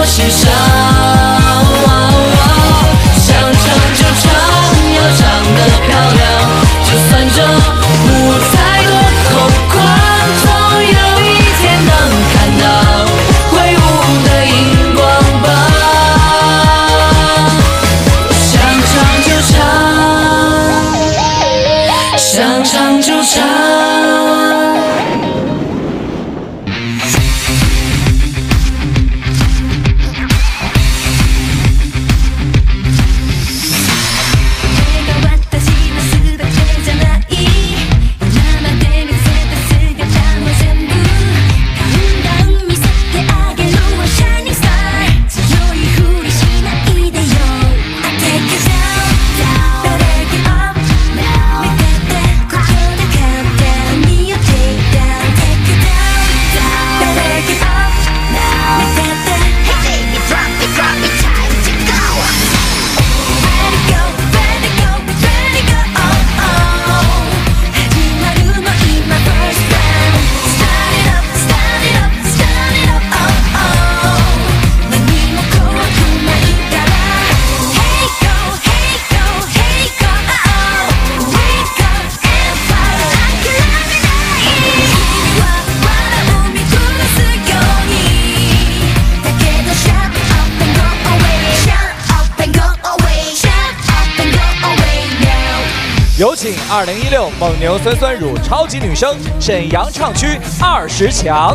欣赏。想唱就唱，要唱得漂亮，就算这舞台多空旷，总有一天能看到挥舞的荧光棒。想唱就唱，想唱就唱。 有请2016蒙牛酸酸乳超级女声沈阳唱区20强。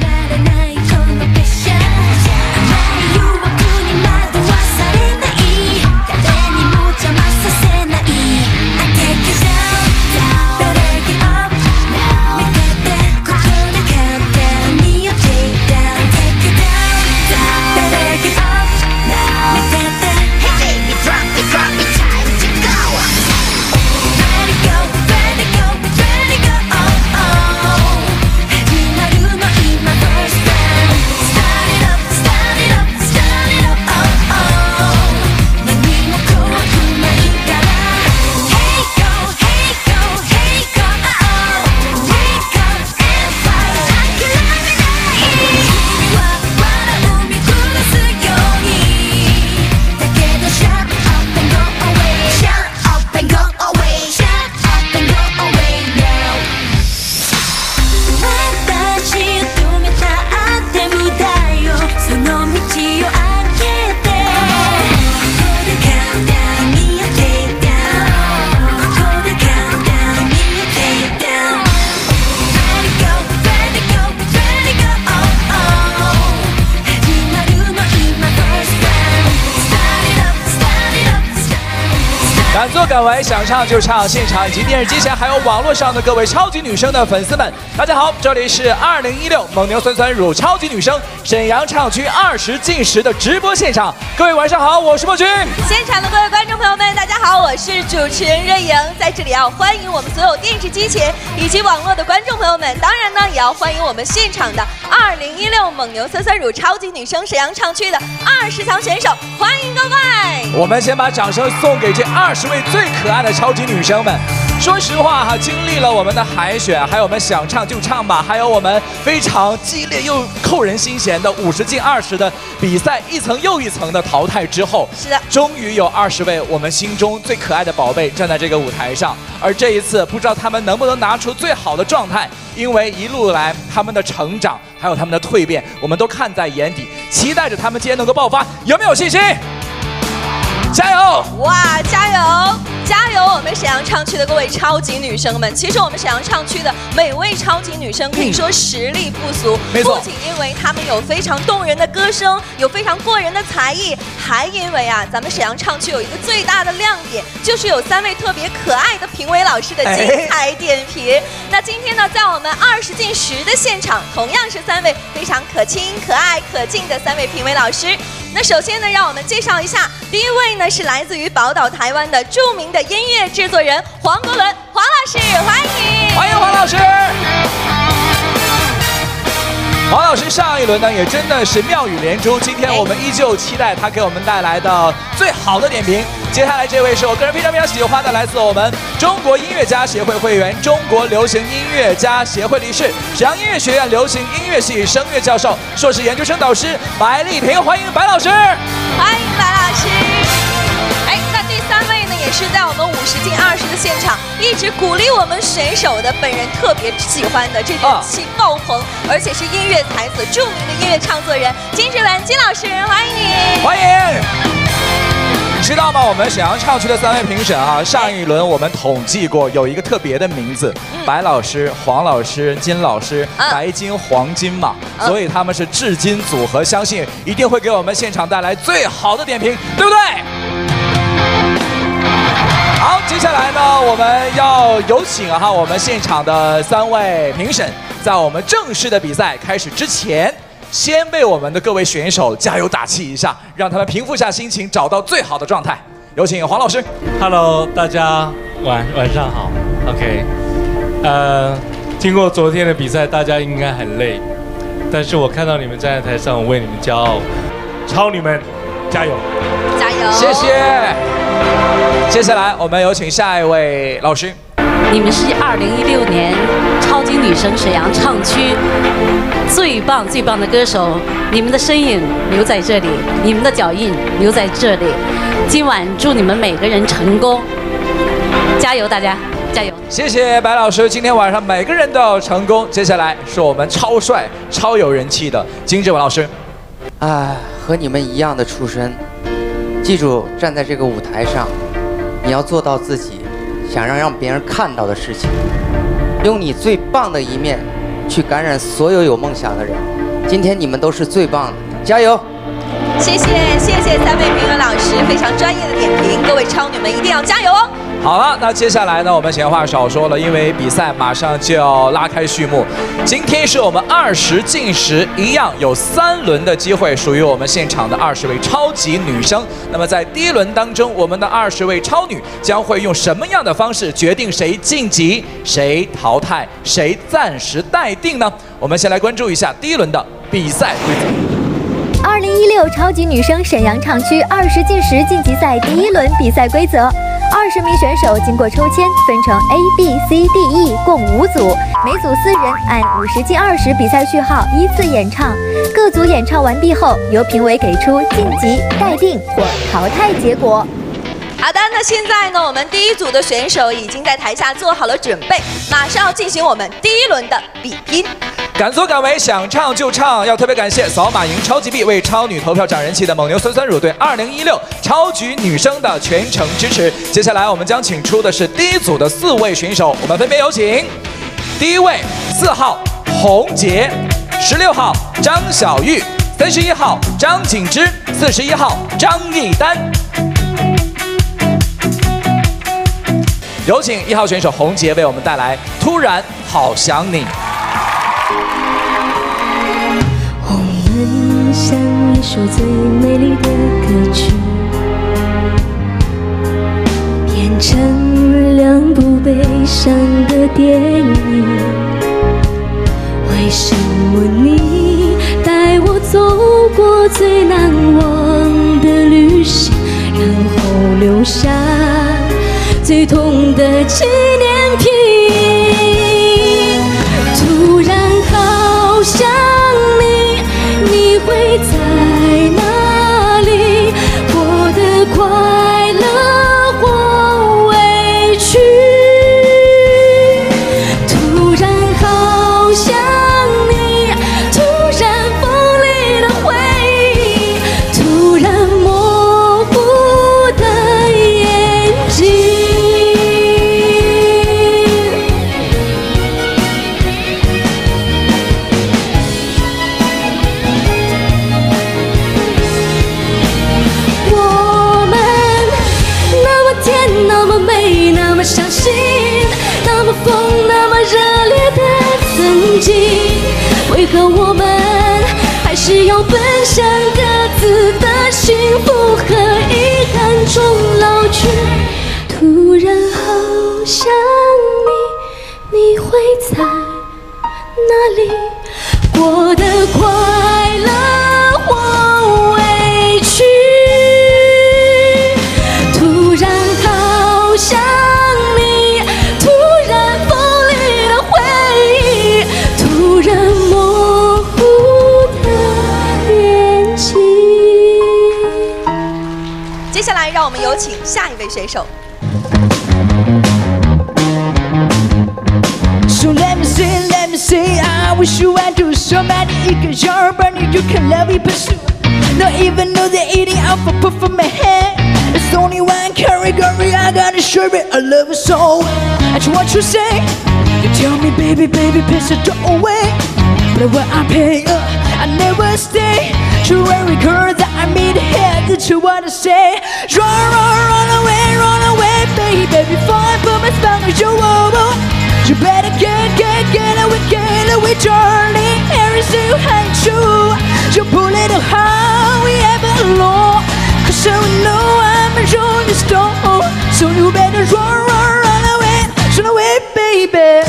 敢作敢为，想唱就唱，现场以及电视机前还有网络上的各位超级女声的粉丝们，大家好，这里是2016蒙牛酸酸乳超级女声沈阳唱区20进10的直播现场。各位晚上好，我是莫君。 现场的各位观众朋友们，大家好，我是主持人瑞莹，在这里要欢迎我们所有电视机前以及网络的观众朋友们，当然呢，也要欢迎我们现场的2016蒙牛酸酸乳超级女声沈阳唱区的20强选手，欢迎各位。 我们先把掌声送给这20位最可爱的超级女生们。说实话哈，经历了我们的海选，还有我们想唱就唱吧，还有我们非常激烈又扣人心弦的50进20的比赛，一层又一层的淘汰之后， 是的， 终于有20位我们心中最可爱的宝贝站在这个舞台上。而这一次，不知道他们能不能拿出最好的状态，因为一路来他们的成长还有他们的蜕变，我们都看在眼底，期待着他们今天能够爆发，有没有信心？加油！ 哇，加油！加油！我们沈阳唱区的各位超级女生们，其实我们沈阳唱区的每位超级女生可以说实力不俗， 没错， 不仅因为她们有非常动人的歌声，有非常过人的才艺，还因为啊，咱们沈阳唱区有一个最大的亮点，就是有3位特别可爱的评委老师的精彩点评。那今天呢，在我们20进10的现场，同样是3位非常可亲、可爱、可敬的3位评委老师。那首先呢，让我们介绍一下，第一位呢是来自于宝岛台湾的著名的音乐制作人黄国伦，黄老师，欢迎！ 欢迎黄老师！ 黄老师上一轮呢也真的是妙语连珠，今天我们依旧期待他给我们带来的最好的点评。接下来这位是我个人非常非常喜欢的，来自我们中国音乐家协会会员、中国流行音乐家协会理事、沈阳音乐学院流行音乐系声乐教授、硕士研究生导师白丽萍，欢迎白老师！ 欢迎白老师。那第3位呢，也是在我们50进20的现场一直鼓励我们选手的，本人特别喜欢的，这人气爆棚，而且是音乐才子、著名的音乐创作人金志文金老师，欢迎你！ 欢迎！知道吗？我们沈阳唱区的3位评审啊，上一轮我们统计过，有一个特别的名字，白老师、黄老师、金老师，白金黄金嘛，所以他们是至金组合，相信一定会给我们现场带来最好的点评，对不对？好，接下来呢，我们要有请我们现场的3位评审，在我们正式的比赛开始之前，先为我们的各位选手加油打气一下，让他们平复下心情，找到最好的状态。有请黄老师。 Hello， 大家晚上好。OK， 经过昨天的比赛，大家应该很累，但是我看到你们站在台上，我为你们骄傲，超女们加油！ 加油！ 谢谢。接下来我们有请下一位老师。 你们是2016年超级女声沈阳唱区最棒的歌手，你们的身影留在这里，你们的脚印留在这里。今晚祝你们每个人成功，加油，大家加油！ 谢谢白老师，今天晚上每个人都要成功。接下来是我们超帅、超有人气的金志文老师。 和你们一样的出身，记住站在这个舞台上，你要做到自己想让别人看到的事情，用你最棒的一面去感染所有有梦想的人。今天你们都是最棒的，加油！ 谢谢3位评委老师非常专业的点评，各位超女们一定要加油哦！ 好了，那接下来呢，我们闲话少说了，因为比赛马上就要拉开序幕。今天是我们20进10，一样有3轮的机会，属于我们现场的20位超级女生。那么在第1轮当中，我们的20位超女将会用什么样的方式决定谁晋级、谁淘汰、谁暂时待定呢？我们先来关注一下第1轮的比赛规则。 2016超级女声沈阳唱区20进10晋级赛第1轮比赛规则：20名选手经过抽签，分成 A、B、C、D、E 共5组，每组4人按50进20比赛序号依次演唱。各组演唱完毕后，由评委给出晋级、待定或淘汰结果。 好的，那现在呢，我们第1组的选手已经在台下做好了准备，马上要进行我们第1轮的比拼。 敢作敢为，想唱就唱！要特别感谢扫码赢超级币为超女投票涨人气的蒙牛酸酸乳对2016超级女声的全程支持。接下来我们将请出的是第1组的4位选手，我们分别有请第1位4号洪杰，16号张小玉，31号张景之，41号张艺丹。有请1号选手洪杰为我们带来《突然好想你》。 我们像一首最美丽的歌曲，变成2部悲伤的电影。为什么你带我走过最难忘的旅行，然后留下最痛的纪念品？突然好想。 你会在哪里？我的快乐或委屈？突然好想你，突然锋利的回忆，突然模糊的眼睛。 相信那么疯，那么热烈的曾经，为何我们还是要奔向各自的幸福和遗憾中老去？突然好想你，你会在哪里？我的有请下一位选手。 So let me say, I wish you I do so many. You can your burning, you can love me pursue. Not even know they're eating out for put from my head. It's only one category, I gotta show it. I love it so. That's what you say. You tell me, baby, please don't away. But when I pay up, I never stay. To every girl that I meet here, that's what I say. Run away, baby. Before I put my spell on you. You better get away, Charlie. Everything you had to. You pull it how we ever know. Cause I know I'm a rolling stone. So you better run away, baby.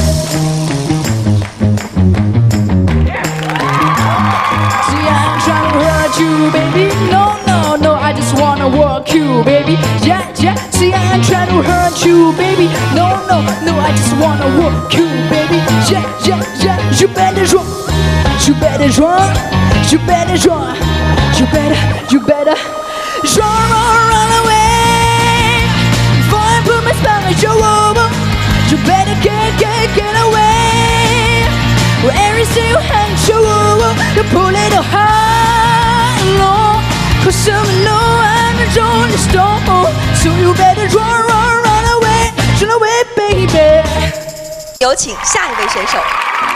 See, I'm trying to hurt you, baby. No, I just wanna work you, baby. Yeah. See, I'm trying to hurt you, baby. No, I just wanna work you, baby. Yeah. You better run. You better run away. Before I put my spell on you, you better get away. Everything you had to pull it high low. Cause I know I'm a rolling stone. So you better run away, baby. 有请下一位选手。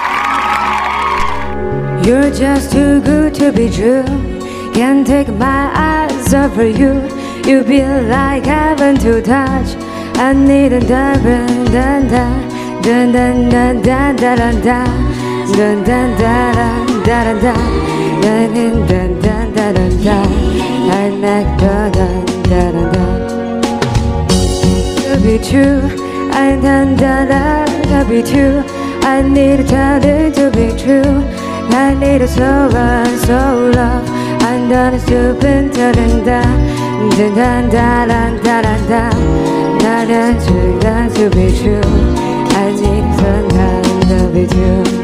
You're just too good to be true. Can't take my eyes off of you. You feel like heaven to touch. I need a dun dun dun dun dun dun dun dun dun dun dun dun dun dun dun dun dun dun. I like dun dun dun dun. To be true, I dun dun dun be true. I need a talent to be true. I need a soul love. I'm done stupid telling that. Dun dun dun dun dun dun to be true. I need someone to be true.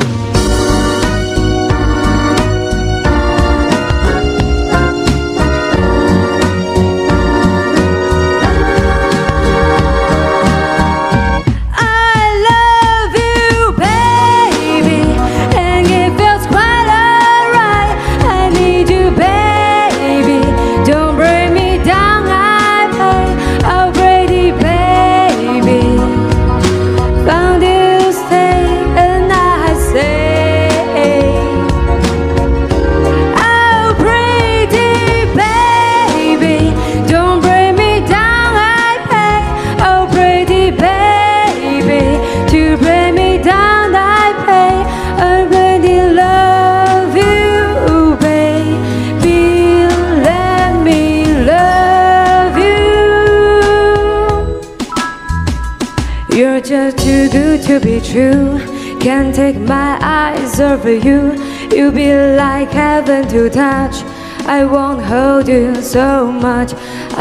You're just too good to be true. Can't take my eyes off of you. You be like heaven to touch. I won't hold you so much.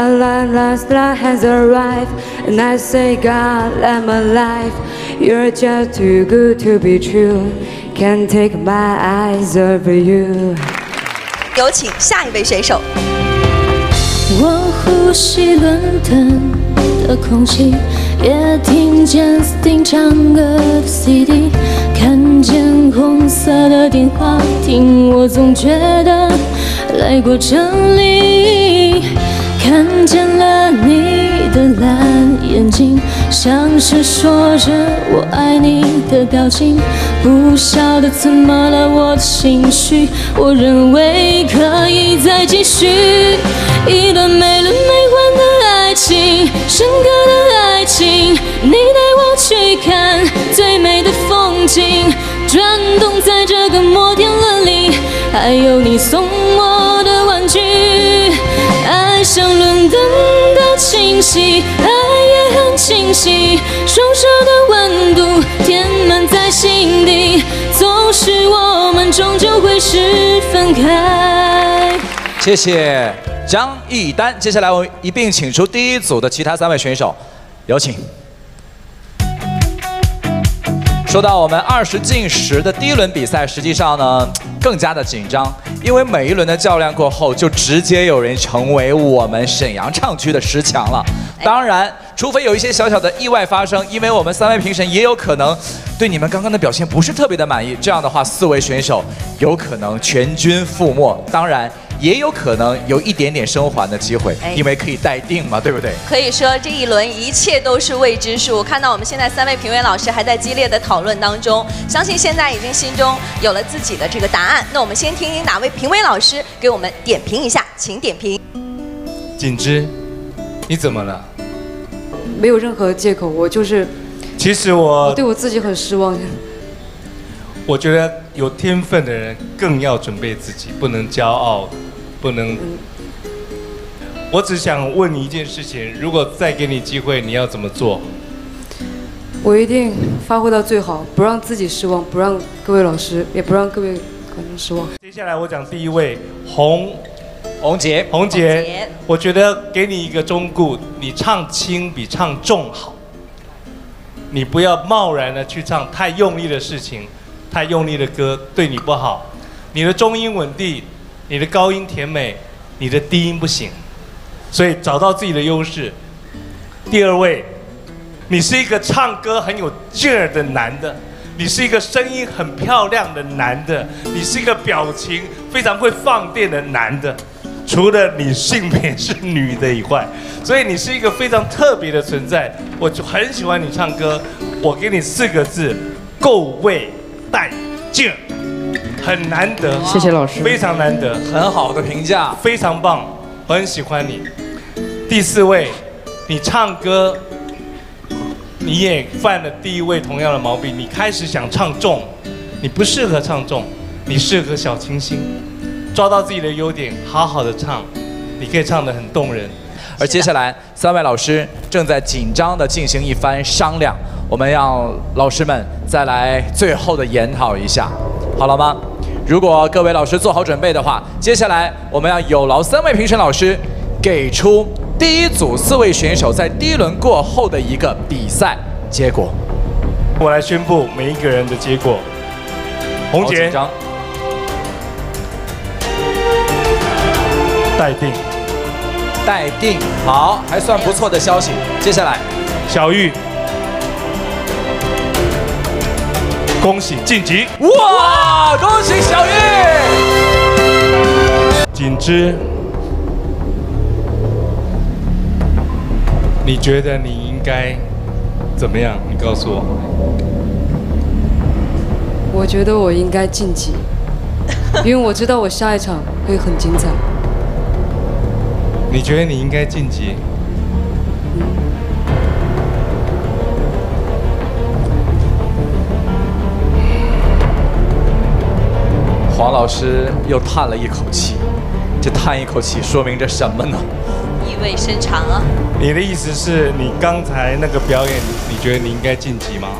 Last has arrived, and I say, God, I'm alive. You're just too good to be true. Can't take my eyes off of you. 有请下一位选手。 我呼吸伦敦的空气，也听见 Sting 唱歌的 CD， 看见红色的电话亭，我总觉得来过这里，看见了你的蓝眼睛，像是说着我爱你的表情，不晓得怎么了我的情绪，我认为可以再继续一段美轮美奂的爱情，深刻的爱情，你带我去看最美的风景，转动在这个摩天轮里，还有你送我的玩具，爱像伦敦的清晰，爱也很清晰，双手的温度填满在心底，总是我们终究会是分开。 谢谢张艺丹。接下来我们一并请出第一组的其他3位选手，有请。说到我们20进10的第一轮比赛，实际上呢更加的紧张， 因为每一轮的较量过后，就直接有人成为我们沈阳唱区的10强了。当然，除非有一些小小的意外发生，因为我们3位评审也有可能对你们刚刚的表现不是特别的满意，这样的话4位选手有可能全军覆没。当然。也有可能有一点点生还的机会，因为可以待定嘛，对不对？ 可以说这一轮一切都是未知数。看到我们现在3位评委老师还在激烈的讨论当中，相信现在已经心中有了自己的这个答案。那我们先听听哪位评委老师给我们点评一下，请点评。 景之，你怎么了？ 没有任何借口，我就是。 其实我对我自己很失望。 我觉得有天分的人更要准备自己，不能骄傲，不能。我只想问你一件事情：如果再给你机会，你要怎么做？ 我一定发挥到最好，不让自己失望，不让各位老师，也不让各位观众失望。 接下来我讲第一位，洪杰，我觉得给你一个忠告：你唱轻比唱重好。你不要贸然的去唱太用力的事情。太用力的歌对你不好，你的中音稳定，你的高音甜美，你的低音不行，所以找到自己的优势。第二位，你是一个唱歌很有劲儿的男的，你是一个声音很漂亮的男的，你是一个表情非常会放电的男的，除了你性别是女的以外，所以你是一个非常特别的存在。我就很喜欢你唱歌，我给你4个字：够味。带劲，很难得， 谢谢老师， 非常难得， 很好的评价， 非常棒，我很喜欢你。第4位，你唱歌，你也犯了第1位同样的毛病，你开始想唱重，你不适合唱重，你适合小清新，抓到自己的优点，好好的唱，你可以唱得很动人。 而接下来3位老师正在紧张地进行一番商量。我们让老师们再来最后的研讨一下，好了吗？如果各位老师做好准备的话，接下来我们要有劳3位评审老师给出第一组4位选手在第一轮过后的一个比赛结果。 我来宣布每一个人的结果。洪杰， 待定，好，还算不错的消息。接下来， 小玉。恭喜晋级！ 哇，恭喜小玉！ 景之，你觉得你应该怎么样？你告诉我。 我觉得我应该晋级，因为我知道我下一场会很精彩。 你觉得你应该晋级？ 黄老师又叹了一口气，这叹一口气说明着什么呢？ 意味深长啊！ 你的意思是你刚才那个表演，你觉得你应该晋级吗？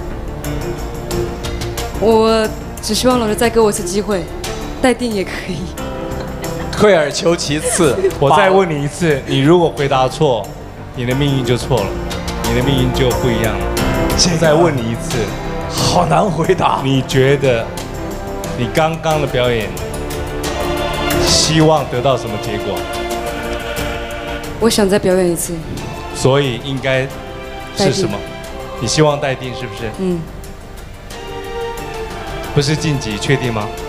我只希望老师再给我一次机会，待定也可以。 退而求其次。 我再问你一次，你如果回答错，你的命运就错了，你的命运就不一样了。再问你一次， 好难回答。 你觉得？你刚刚的表演，希望得到什么结果？ 我想再表演一次。 所以应该是什么？你希望待定是不是？ 嗯。 不是晋级，确定吗？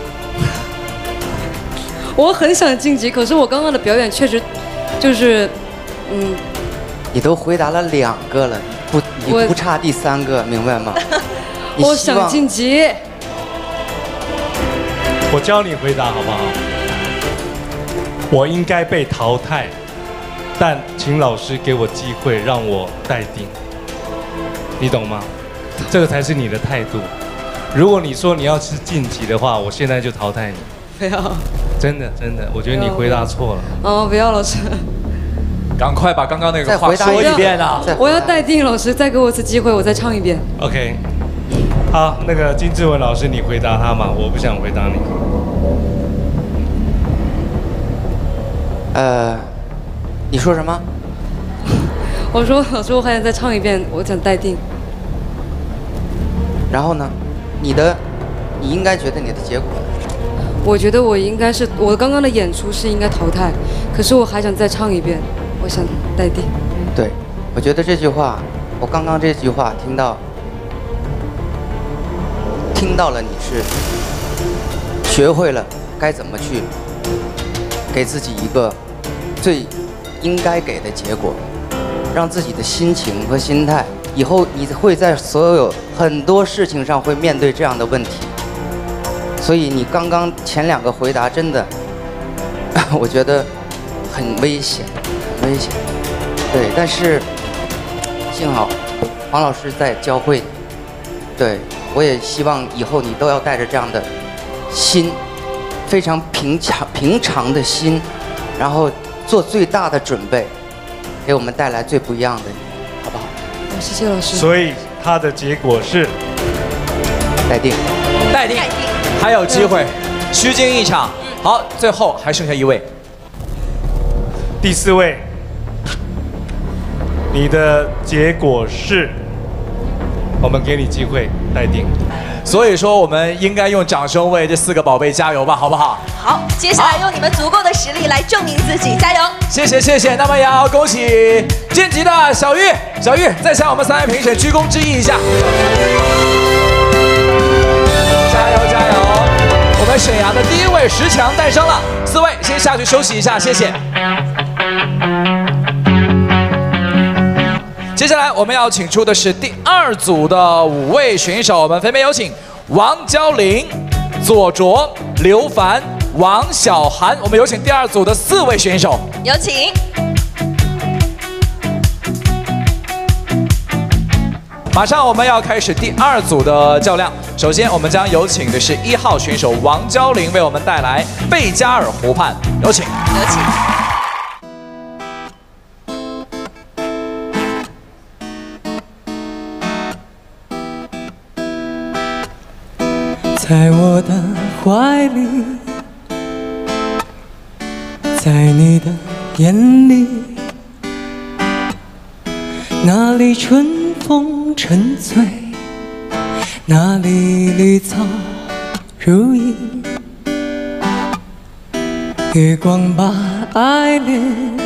我很想晋级，可是我刚刚的表演确实，就是， 你都回答了2个了，你不差第3个，明白吗？ 我想晋级。 我教你回答好不好？我应该被淘汰，但请老师给我机会让我待定，你懂吗？这个才是你的态度。如果你说你要是晋级的话，我现在就淘汰你。 不要。 真的，我觉得你回答错了。 哦，不要老师。 赶快把刚刚那个话说一遍啊！ 我要待定，老师再给我一次机会，我再唱一遍。 OK。好，那个金志文老师，你回答他嘛，我不想回答你。 你说什么？ 我说老师，我还想再唱一遍，我想待定。 然后呢？你应该觉得你的结果？ 我觉得我应该是我刚刚的演出是应该淘汰，可是我还想再唱一遍，我想待定。 对，我觉得这句话，我刚刚这句话听到了，你是学会了该怎么去给自己一个最应该给的结果，让自己的心情和心态，以后你会在所有很多事情上会面对这样的问题。所以你刚刚前2个回答真的，我觉得很危险，很危险。对，但是幸好黄老师在教会你。对，我也希望以后你都要带着这样的心，非常平常的心，然后做最大的准备，给我们带来最不一样的你，好不好？ 谢谢老师。 所以他的结果是待定， 待定，还有机会，虚惊一场。好，最后还剩下1位， 第4位，你的结果是，我们给你机会待定。 所以说，我们应该用掌声为这4个宝贝加油吧，好不好？ 好，接下来用你们足够的实力来证明自己，加油！ 谢谢谢谢，那么也要恭喜晋级的小玉，小玉再向我们3位评审鞠躬致意一下，加油加油！我们沈阳的第1位10强诞生了，4位先下去休息一下，谢谢。接下来我们要请出的是第2组的5位选手，我们分别有请王娇玲、左卓、刘凡、王小涵。我们有请第2组的4位选手， 有请。 马上我们要开始第2组的较量。首先，我们将有请的是1号选手王娇玲为我们带来贝加尔湖畔，有请。 有请。 在我的怀里，在你的眼里，那里春风沉醉，那里绿草如茵，月光把爱恋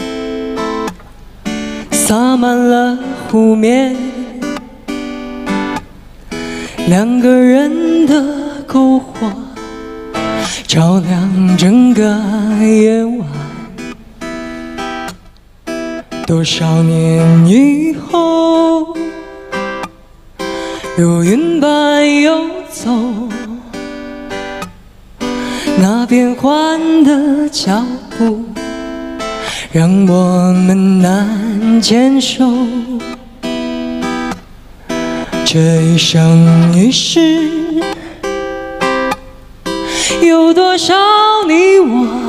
洒满了湖面，2个人的篝火照亮整个夜晚。多少年以后，如云般游走，那变幻的脚步让我们难坚守。这一生一世，有多少你我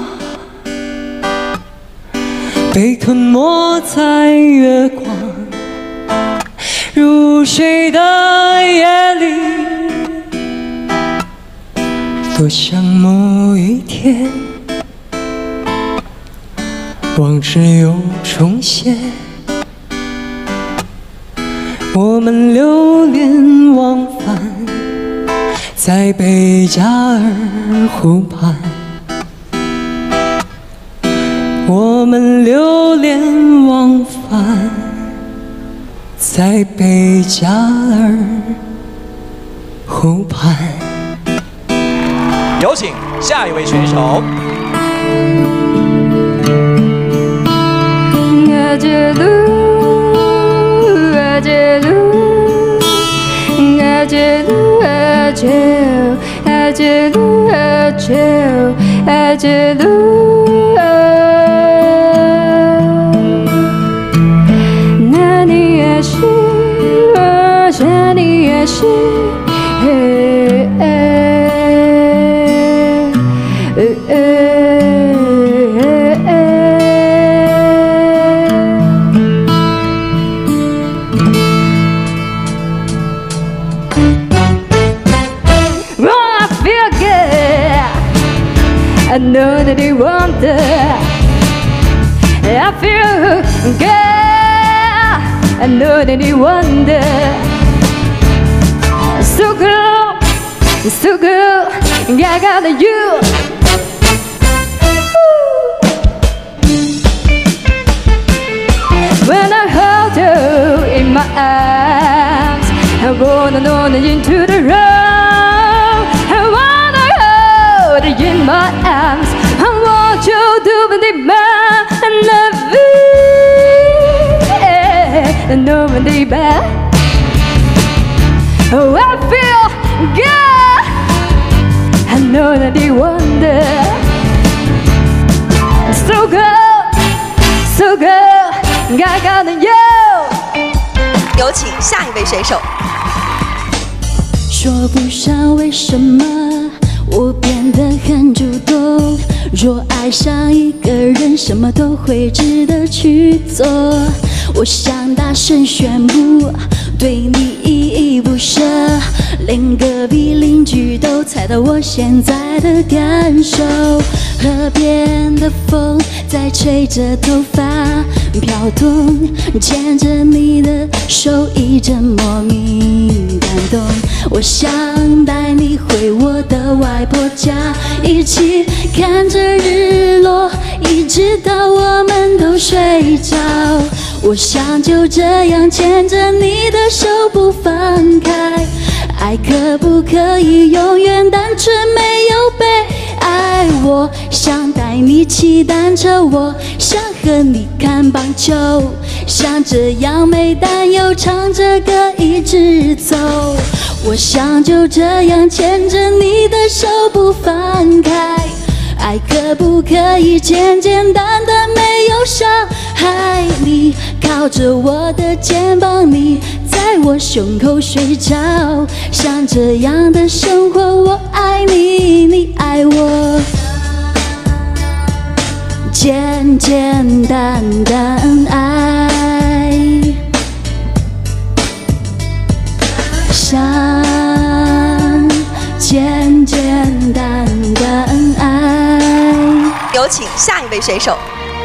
被吞没在月光入睡的夜里，多想某一天往事又重现，我们流连忘返在贝加尔湖畔，我们流连忘返在贝加尔湖畔。 有请下一位选手。 I know that you wonder. I feel good. I know that you wonder. So close, So good, I got you. When I hold you in my arms, I wanna know into the room. I wanna hold you in my arms. I want you to be my love. No one day back. Oh, I feel good. I know that you wonder. So good, so good, I got you. 有请下一位选手。 说不上为什么我变得很主动，若爱上一个人，什么都会值得去做。我想大声宣布，对你依依不舍，连隔壁邻居都猜到我现在的感受。河边的风在吹着头发飘动，牵着你的手一阵莫名感动。我想带你回我的外婆家，一起看着日落，一直到我们都睡着。我想就这样牵着你的手不放开，爱可不可以永远单纯没有被爱？我想带你骑单车，我想和你看棒球，想这样没担忧唱着歌一直走。我想就这样牵着你的手不放开，爱可不可以简简单单没有伤害？你靠着我的肩膀，你在我胸口睡着，像这样的生活，我爱你，你爱我，简简单单爱，像简简单单爱。 有请下一位选手。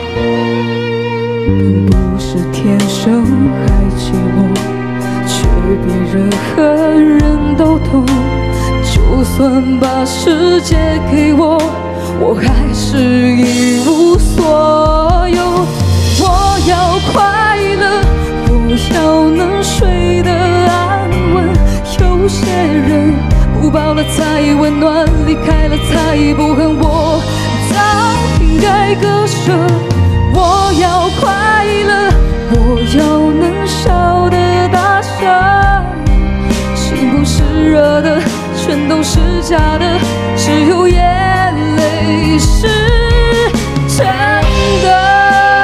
并不是天生还寂寞，却比任何人都懂。就算把世界给我，我还是一无所有。我要快乐，我要能睡得安稳。有些人不抱了才温暖，离开了才不恨。我早应该割舍。我要快乐，我要能笑得大声。心不是热的，全都是假的，只有眼泪是真的。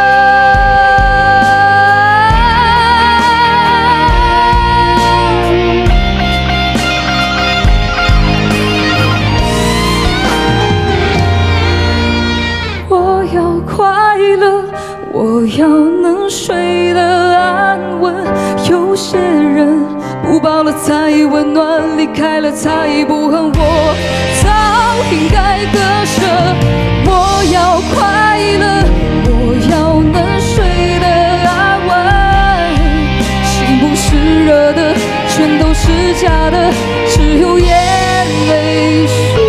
我要快乐，我要能睡得安稳。有些人不抱了才温暖，离开了才不恨。我早应该割舍。我要快乐，我要能睡得安稳。心不是热的，全都是假的，只有眼泪是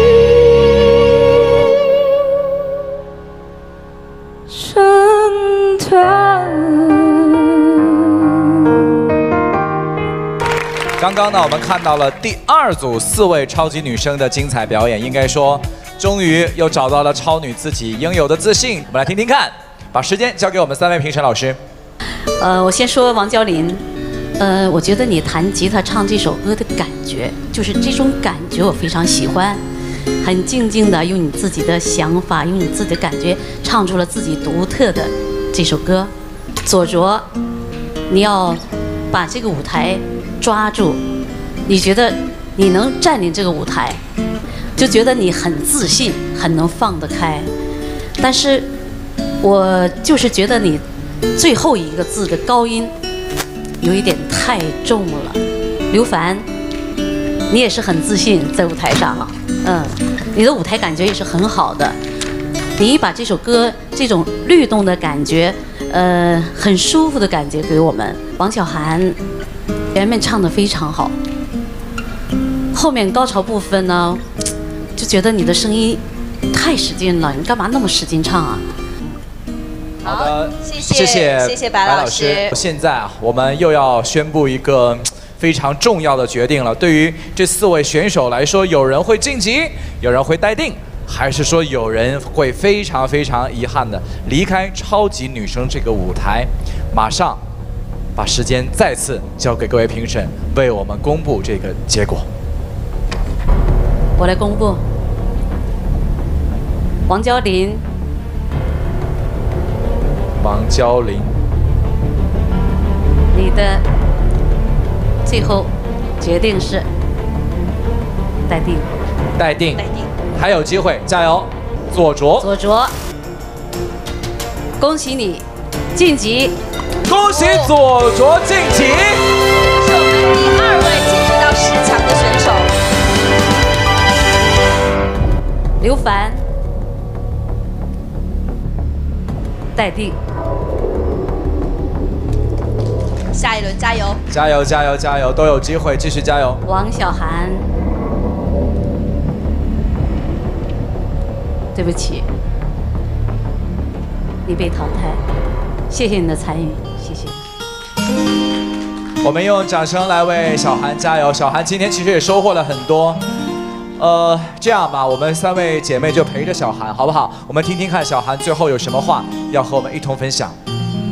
真的。 刚刚呢，我们看到了第2组4位超级女生的精彩表演，应该说，终于又找到了超女自己应有的自信。我们来听听看，把时间交给我们3位评审老师。 我先说王娇琳，我觉得你弹吉他唱这首歌的感觉，就是这种感觉我非常喜欢，很静静的用你自己的想法，用你自己的感觉唱出了自己独特的这首歌。左卓，你要把这个舞台抓住，你觉得你能占领这个舞台，就觉得你很自信，很能放得开。但是我就是觉得你最后一个字的高音有一点太重了。刘凡，你也是很自信在舞台上，你的舞台感觉也是很好的。你把这首歌这种律动的感觉，很舒服的感觉给我们。王小涵前面唱得非常好， 后面高潮部分呢，就觉得你的声音太使劲了，你干嘛那么使劲唱啊？ 好的， 谢谢白老师。 现在啊，我们又要宣布一个非常重要的决定了。对于这4位选手来说，有人会晋级，有人会待定，还是说有人会非常非常遗憾的离开超级女声这个舞台？马上把时间再次交给各位评审，为我们公布这个结果。 我来公布，王娇琳。 王娇琳， 你的最后决定是待定。 待定，还有机会，加油！左卓， 恭喜你晋级！ 恭喜左卓晋级！ 这是我们第2位晋级到10强的选手。 刘凡，待定。 下一轮加油！ 加油加油加油，都有机会，继续加油！ 王小涵，对不起，你被淘汰，谢谢你的参与，谢谢。 我们用掌声来为小涵加油。小涵今天其实也收获了很多。这样吧，我们3位姐妹就陪着小涵，好不好？我们听听看小涵最后有什么话要和我们一同分享。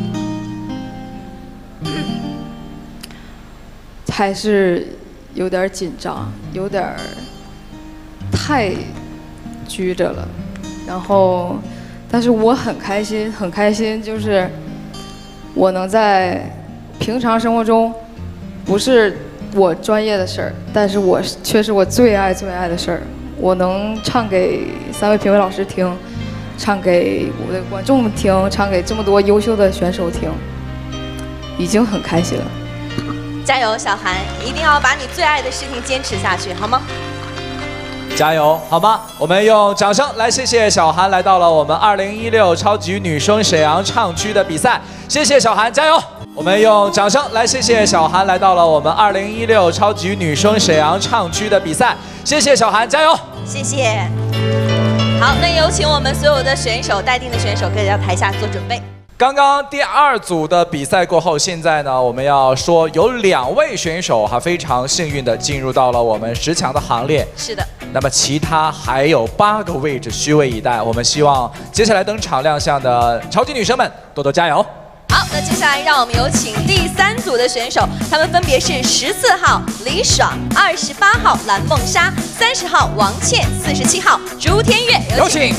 还是有点紧张，有点太拘着了。然后，但是我很开心，很开心，就是我能在平常生活中，不是我专业的事儿，但是却是我最爱的事儿。我能唱给3位评委老师听，唱给我的观众听，唱给这么多优秀的选手听，已经很开心了。 加油，小涵，一定要把你最爱的事情坚持下去，好吗？ 加油，好吗？我们用掌声来谢谢小涵来到了我们2016超级女声沈阳唱区的比赛，谢谢小涵，加油！我们用掌声来谢谢小涵来到了我们2016超级女声沈阳唱区的比赛，谢谢小涵，加油！ 谢谢。好，那有请我们所有的选手，待定的选手，可以到台下做准备。 刚刚第2组的比赛过后，现在呢，我们要说有2位选手非常幸运的进入到了我们10强的行列。 是的。 那么其他还有8个位置虚位以待，我们希望接下来登场亮相的超级女生们多多加油。 好，那接下来让我们有请第3组的选手，他们分别是14号李爽、28号蓝梦莎、30号王倩、47号朱天月。 有请。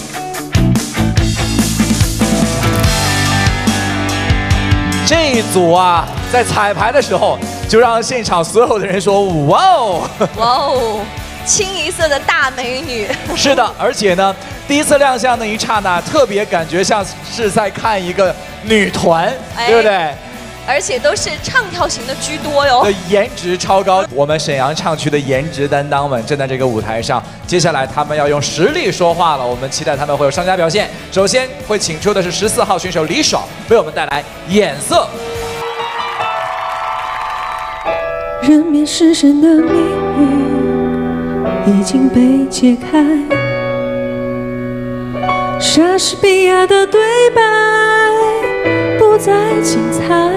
这一组啊，在彩排的时候就让现场所有的人说哇哦， 哇哦，清一色的大美女。 是的，而且呢，第一次亮相那一刹那，特别感觉像是在看一个女团，对不对？ 而且都是唱跳型的居多哟。 颜值超高，我们沈阳唱区的颜值担当们站在这个舞台上，接下来他们要用实力说话了，我们期待他们会有上佳表现。首先会请出的是14号选手李爽，为我们带来《眼色》。 人面狮身的谜语已经被解开，莎士比亚的对白不再精彩，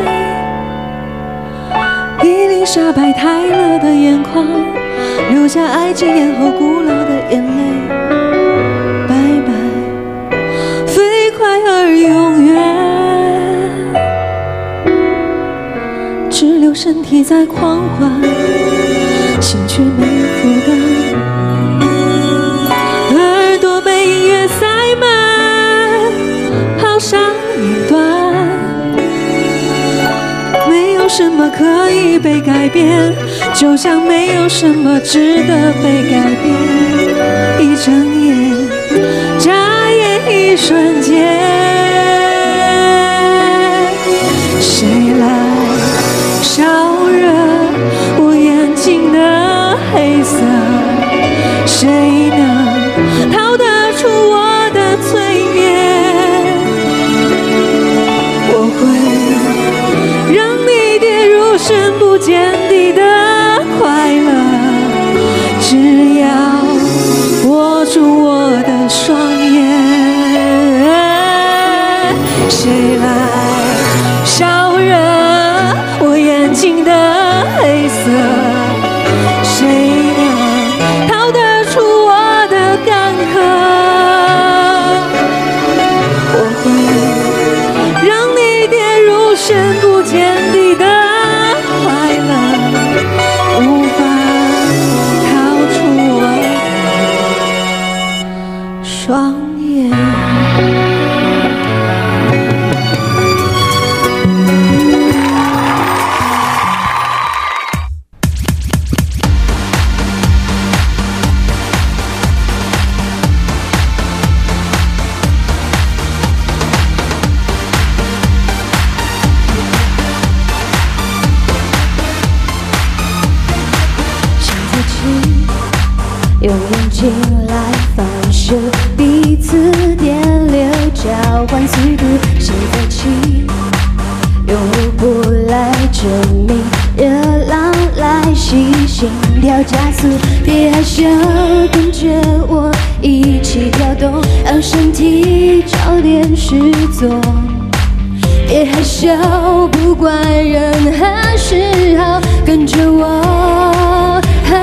伊丽莎白泰勒的眼眶留下爱情咽后古老的眼泪，拜拜，飞快而永远，只留身体在狂欢，心却没负担，耳朵被音乐塞满，好上一段。没有什么可以被改变，就像没有什么值得被改变。一睁眼，眨眼一瞬间，谁来烧热我眼睛的黑色？谁能逃得出我的催眠？我会让你跌入深不见底的快乐， 双眼，谁来烧热我眼睛的黑色？谁能逃得出我的干涸？我会让你跌入深不见底的快乐，无法逃出我的双眼。用眼睛来反射彼此电流，交换速度，谁在起？用舞步来证明，热浪来袭，心跳加速，别害羞，跟着我一起跳动，让身体找点事做。别害羞，不管任何时候，跟着我。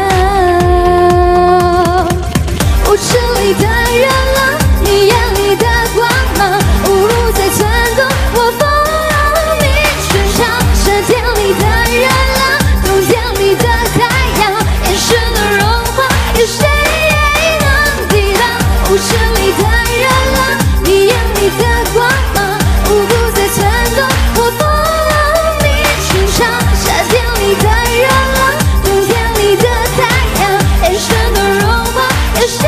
舞池里的热浪，你眼里的光芒，无路在窜动，我 follow 你身上。夏天里的热浪，冬天里的太阳，眼神的融化，有谁能抵挡？舞池里的热浪，你眼里的光芒，无路在窜动，我 follow 你身上。夏天里的热浪，冬天里的太阳，眼神的融化，有谁？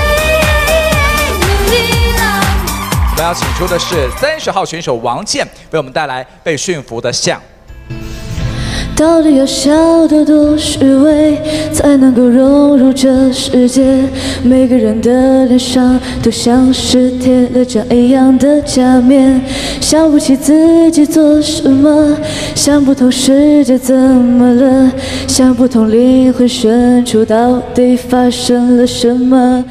我们要请出的是30号选手王健，为我们带来被驯服的象。 到底要笑得多虚伪，才能够融入这世界？每个人的脸上都像是贴了张一样的假面，想不起自己做什么，想不通世界怎么了，想不通灵魂深处到底发生了什么。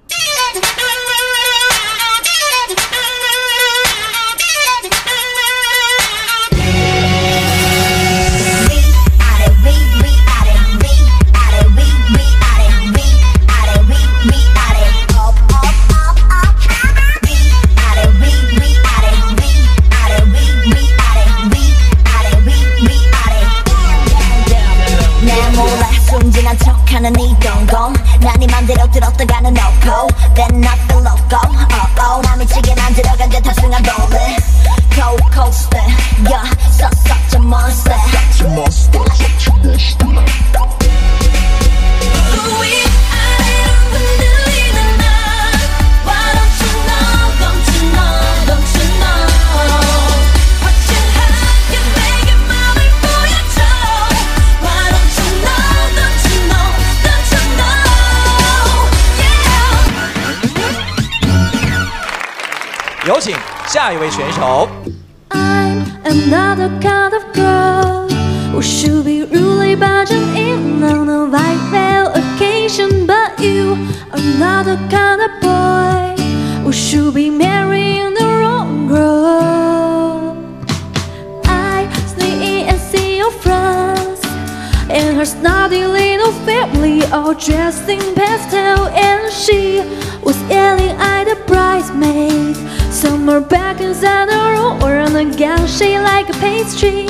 有请下一位选手。 I'm another kind of girl who should be really budging in on a vital occasion, but you are another kind of boy who should be marrying the wrong girl. I sneak in and see your friends and her snotty little family all dressed in pastel, and she was yelling at the bridesmaid. Some are back inside the room, wearing a gown shaped like a pastry.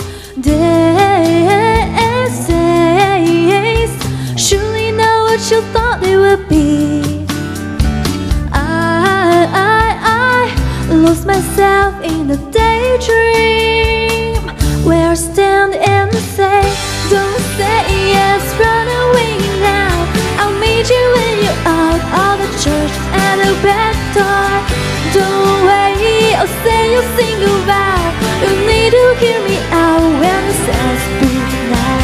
Days surely know what you thought it would be. I lost myself in a daydream, where I stand and say, don't say yes, run away now. I'll meet you when you're out of the church at the back door. Don't wait, I'll say your single vow. You need to hear me out when it says be now.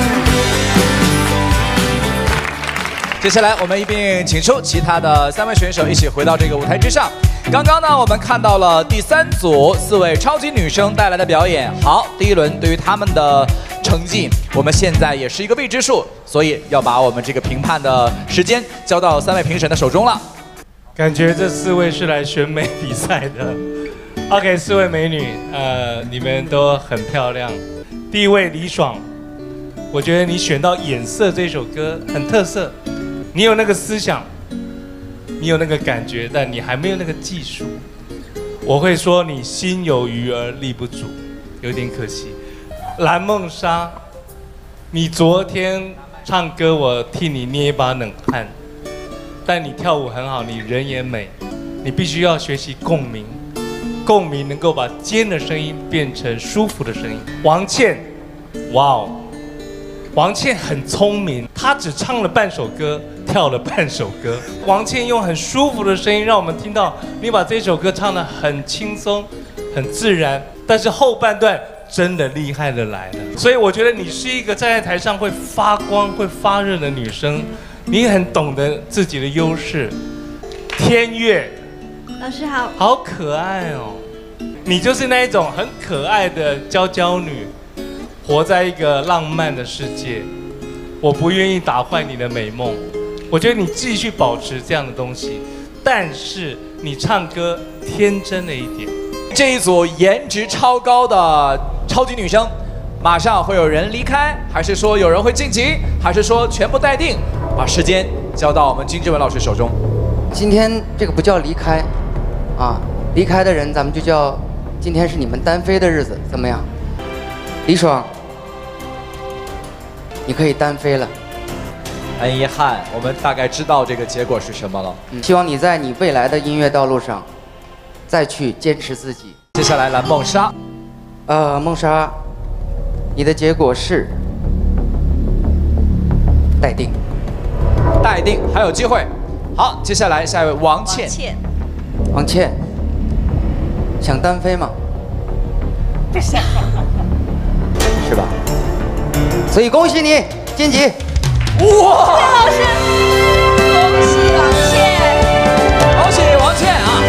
接下来我们一并请出其他的3位选手一起回到这个舞台之上。刚刚呢，我们看到了第3组4位超级女生带来的表演。好，第一轮对于他们的成绩，我们现在也是一个未知数，所以要把我们这个评判的时间交到3位评审的手中了。 感觉这4位是来选美比赛的。OK， 4位美女，你们都很漂亮。第一位李爽，我觉得你选到《眼色》这首歌很特色，你有那个思想，你有那个感觉，但你还没有那个技术。我会说你心有余而力不足，有点可惜。蓝梦莎，你昨天唱歌我替你捏一把冷汗，但你跳舞很好，你人也美，你必须要学习共鸣，共鸣能够把尖的声音变成舒服的声音。王倩，哇哦，王倩很聪明，她只唱了半首歌，跳了半首歌。王倩用很舒服的声音让我们听到你把这首歌唱得很轻松、很自然，但是后半段真的厉害的来了。所以我觉得你是一个站在台上会发光、会发热的女生，你很懂得自己的优势。天悦， 老师好， 好可爱哦，你就是那一种很可爱的娇娇女。活在一个浪漫的世界，我不愿意打坏你的美梦。我觉得你继续保持这样的东西，但是你唱歌天真了一点。 这一组颜值超高的超级女生，马上会有人离开，还是说有人会晋级，还是说全部待定？把时间交到我们金志文老师手中。 今天这个不叫离开，啊，离开的人咱们就叫今天是你们单飞的日子，怎么样？李爽。你可以单飞了， 很遗憾，我们大概知道这个结果是什么了。 希望你在你未来的音乐道路上，再去坚持自己。 接下来蓝梦莎， 梦莎，你的结果是待定， 待定，还有机会。好，接下来下一位王倩。 王倩，想单飞吗？ 不想， 是吧？所以恭喜你晋级！ 哇！ 老师，恭喜王倩！ 恭喜王倩啊！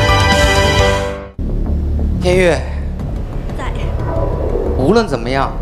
天悦， 在。 无论怎么样，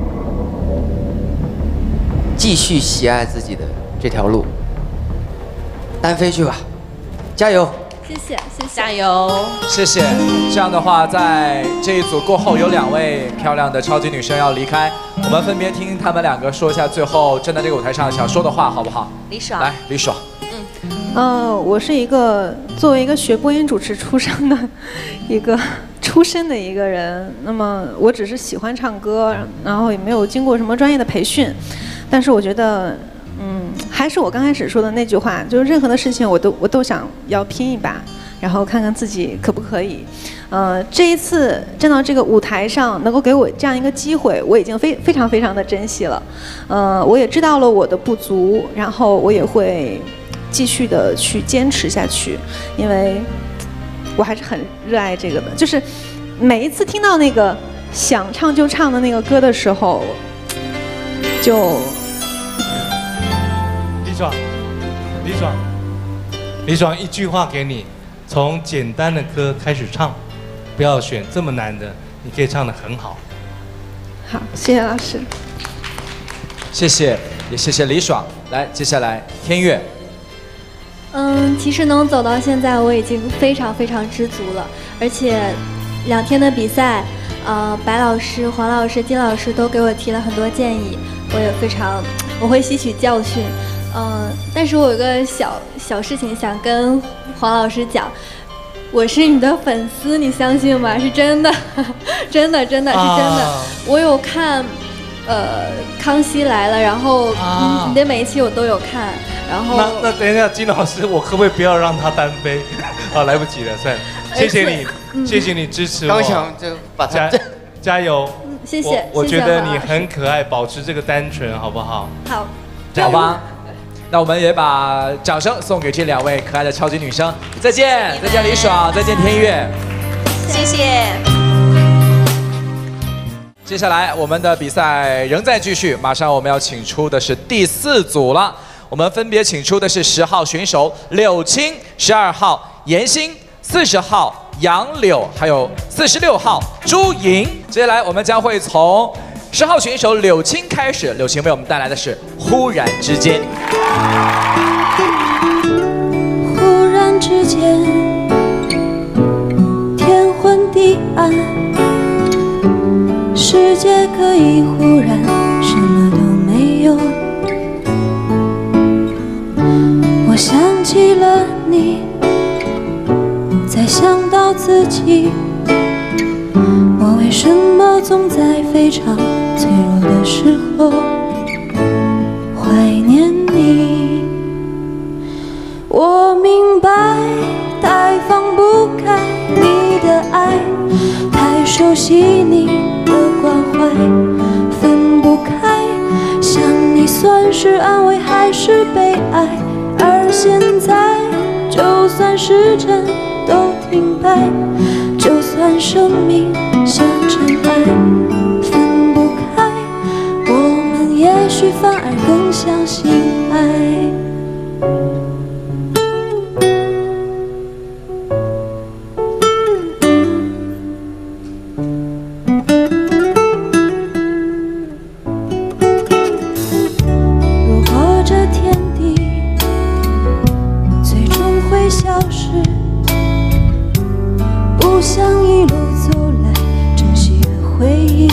继续喜爱自己的这条路，单飞去吧，加油！ 谢谢，谢谢， 加油！ 谢谢。这样的话，在这一组过后，有2位漂亮的超级女生要离开，我们分别听她们2个说一下最后站在这个舞台上想说的话，好不好？ 李爽， 来，李爽。 我是作为一个学播音主持出身的一个人，那么我只是喜欢唱歌，然后也没有经过什么专业的培训，但是我觉得。还是我刚开始说的那句话，就是任何的事情我都想要拼一把，然后看看自己可不可以。这一次站到这个舞台上，能够给我这样一个机会，我已经非常的珍惜了。我也知道了我的不足，然后我也会继续的去坚持下去，因为我还是很热爱这个的。就是每一次听到那个想唱就唱的那个歌的时候，就。 李爽，一句话给你，从简单的歌开始唱，不要选这么难的，你可以唱得很好。 好，谢谢老师。 谢谢，也谢谢李爽。来，接下来天悦。 其实能走到现在，我已经非常知足了，而且2天的比赛，白老师、黄老师、金老师都给我提了很多建议，我会吸取教训。但是我有个小事情想跟黄老师讲，我是你的粉丝，你相信吗？是真的，真的是真的。我有看，康熙来了，然后你的每一期我都有看，然后那等一下，金老师，我可不可以不要让他单飞？来不及了，算了，谢谢你，谢谢你支持我。 刚想就把他加油， 谢谢。 我觉得你很可爱，保持这个单纯，好不好？ 好， 好吧。那我们也把掌声送给这2位可爱的超级女生。再见，再见李爽，再见天悦， 谢谢。 接下来我们的比赛仍在继续，马上我们要请出的是第4组了。我们分别请出的是10号选手柳青、12号严欣、40号杨柳，还有46号朱莹。接下来我们将会从10号选手柳青开始，柳青为我们带来的是《忽然之间》。 忽然之之间，天昏地暗，世界可以忽然什么都没有。我想起了你，再想到自己，我为什么总在非常脆弱的时候怀念你？我明白，太放不开你的爱，太熟悉你的关怀，分不开，想你算是安慰还是悲哀？而现在，就算时针都停摆，就算生命像尘埃，分不开，我们也许反而更相信爱。如果这天地最终会消失，不想一路走来珍惜的回忆，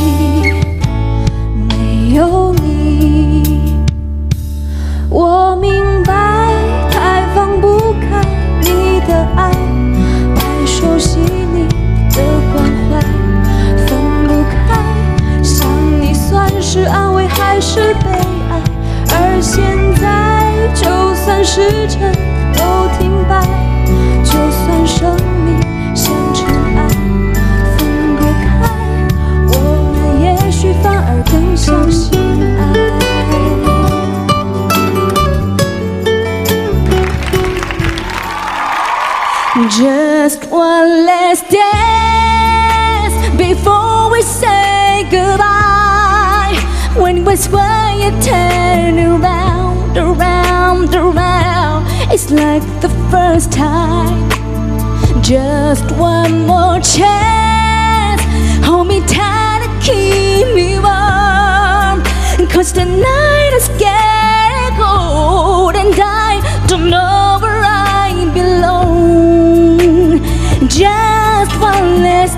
没有你，我明白，太放不开你的爱，太熟悉你的关怀，分不开，想你算是安慰还是悲哀？而现在，就算时针都停摆，就算生命像尘埃，分不开，我们也许反而更相信爱。Just one last dance before we say goodbye. When we swear you turn around, around, around, it's like the first time. Just one more chance, hold me tight and keep me warm, 'cause the night is getting cold and I don't know where I belong. Just one last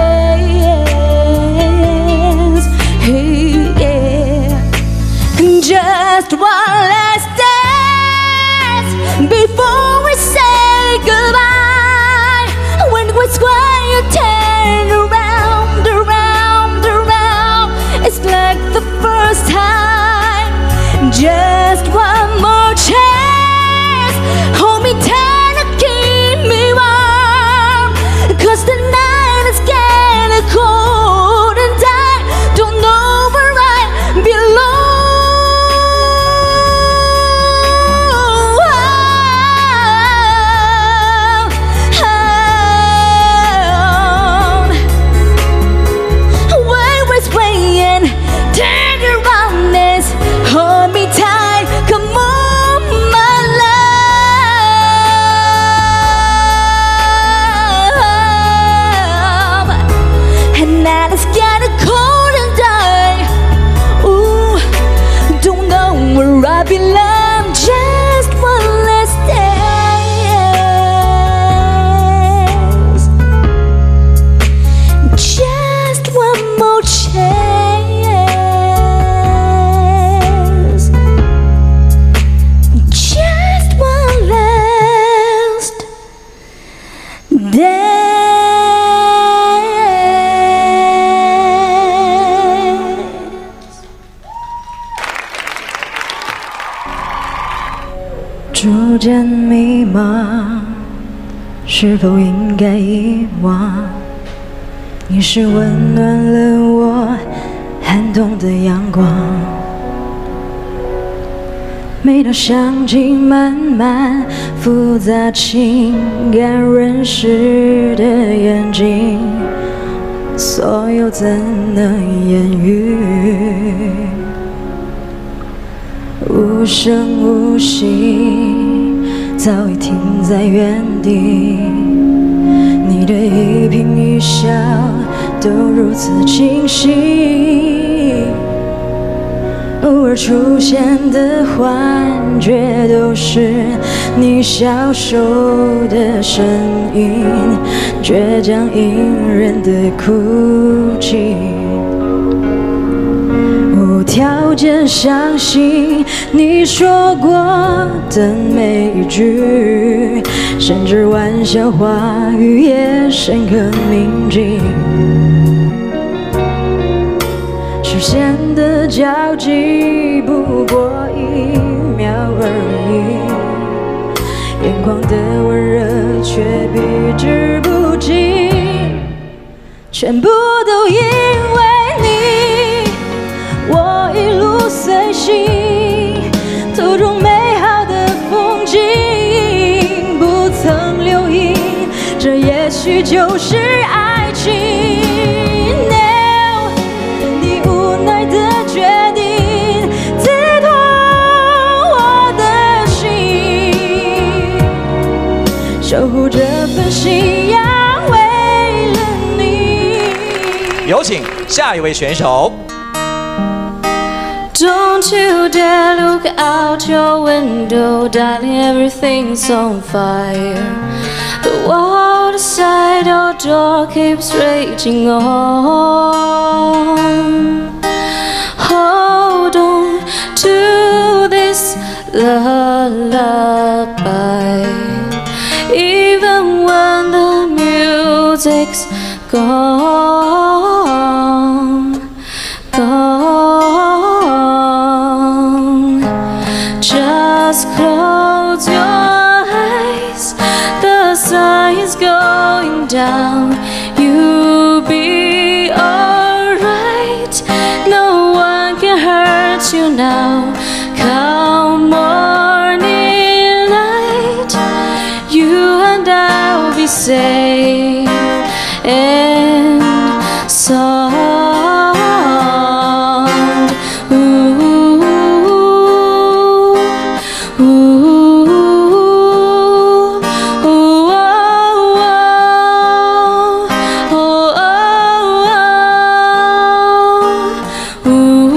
dance, hey, yeah. Just one last dance before we say goodbye. When we square you turn around, around, around, it's like the first time. Just one more chance, hold me tight and keep me warm, 'cause the night is getting cold and I don't know where I belong. When we're swaying, turn around, miss, hold me tight, come on, my love. And now it's getting cold and I, ooh, don't know where I belong. Just one last dance, just one more chance, just one last dance. 逐渐迷茫，是否应该遗忘？你是温暖了我寒冬的阳光，美到想尽满满复杂情感认识的眼睛，所有怎能言喻？无声无息，早已停在原地。你的一颦一笑都如此清晰，偶尔而出现的幻觉，都是你消瘦的身影，倔强隐忍的哭泣。无条件相信你说过的每一句，甚至玩笑话语也深刻铭记。视线的交集不过1秒而已，眼眶的温热却避之不及，全部都因为你，我一路随行，途中美好的风景不曾留意，这也许就是爱情。守护这份信仰，为了你。 有请下一位选手。 Don't you dare look out your window, darling, everything's on fire. The world outside our door keeps raging on. Hold on to this lullaby, even when the music's gone, gone. Just close your eyes, the sun is going down. You'll be alright, no one can hurt you now. Come morning light, you and I'll be safe and sound. Ooh, ooh, ooh, oh, oh, oh, oh,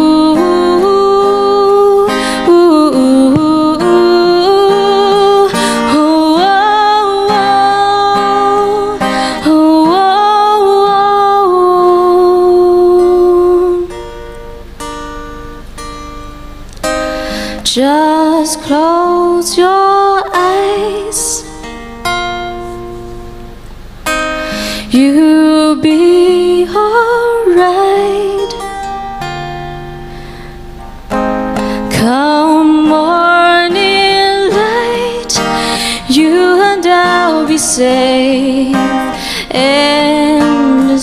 just close your eyes, you'll be alright. Come morning light, you and I'll be safe and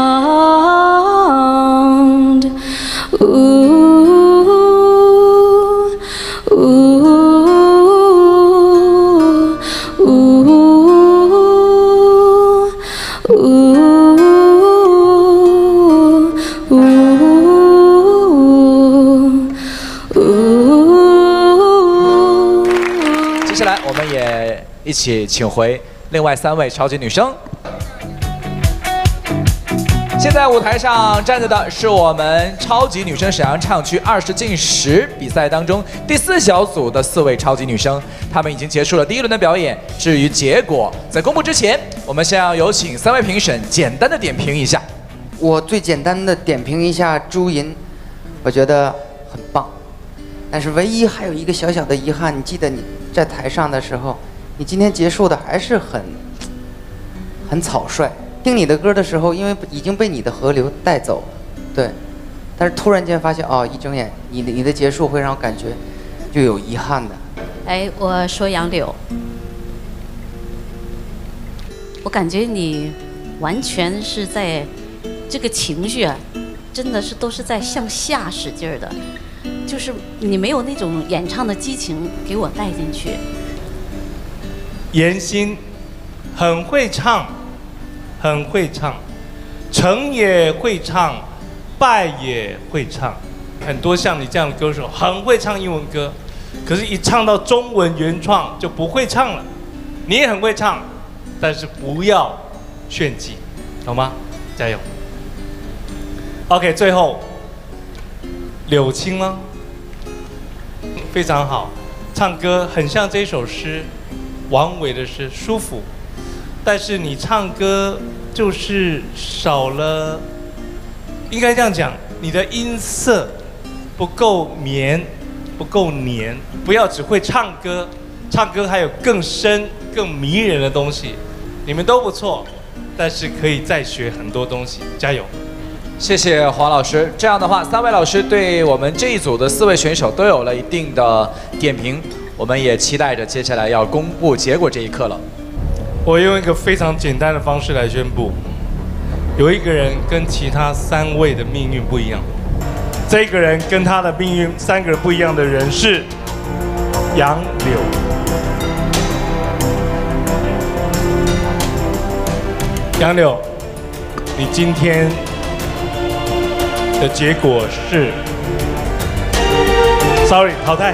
sound. Ooh. 接下来，我们也一起请回另外3位超级女生。现在舞台上站着的是我们超级女生沈阳唱区20进10比赛当中第4小组的4位超级女生，她们已经结束了第1轮的表演。至于结果，在公布之前，我们先要有请3位评审简单的点评一下。 我最简单的点评一下朱银，我觉得很棒，但是唯一还有一个小小的遗憾，你记得你在台上的时候，你今天结束的还是很草率。听你的歌的时候，因为已经被你的河流带走了，对。但是突然间发现，哦，一睁眼，你的结束会让我感觉就有遗憾的。 哎，我说杨柳，我感觉你完全是在这个情绪啊，真的是都是在向下使劲儿的，就是你没有那种演唱的激情给我带进去。 妍心很会唱，很会唱，成也会唱，败也会唱。很多像你这样的歌手很会唱英文歌，可是一唱到中文原创就不会唱了。你也很会唱，但是不要炫技，好吗？加油 ！OK， 最后柳青呢？ 非常好，唱歌很像这首诗，王维的诗，舒服。但是你唱歌就是少了，应该这样讲，你的音色不够绵，不够黏。不要只会唱歌，唱歌还有更深、更迷人的东西。你们都不错，但是可以再学很多东西，加油！ 谢谢黄老师。这样的话，3位老师对我们这一组的4位选手都有了一定的点评，我们也期待着接下来要公布结果这一刻了。 我用一个非常简单的方式来宣布，有一个人跟其他3位的命运不一样，这个人跟他的命运3个人不一样的人是杨柳。杨柳，你今天的结果是 ，sorry， 淘汰。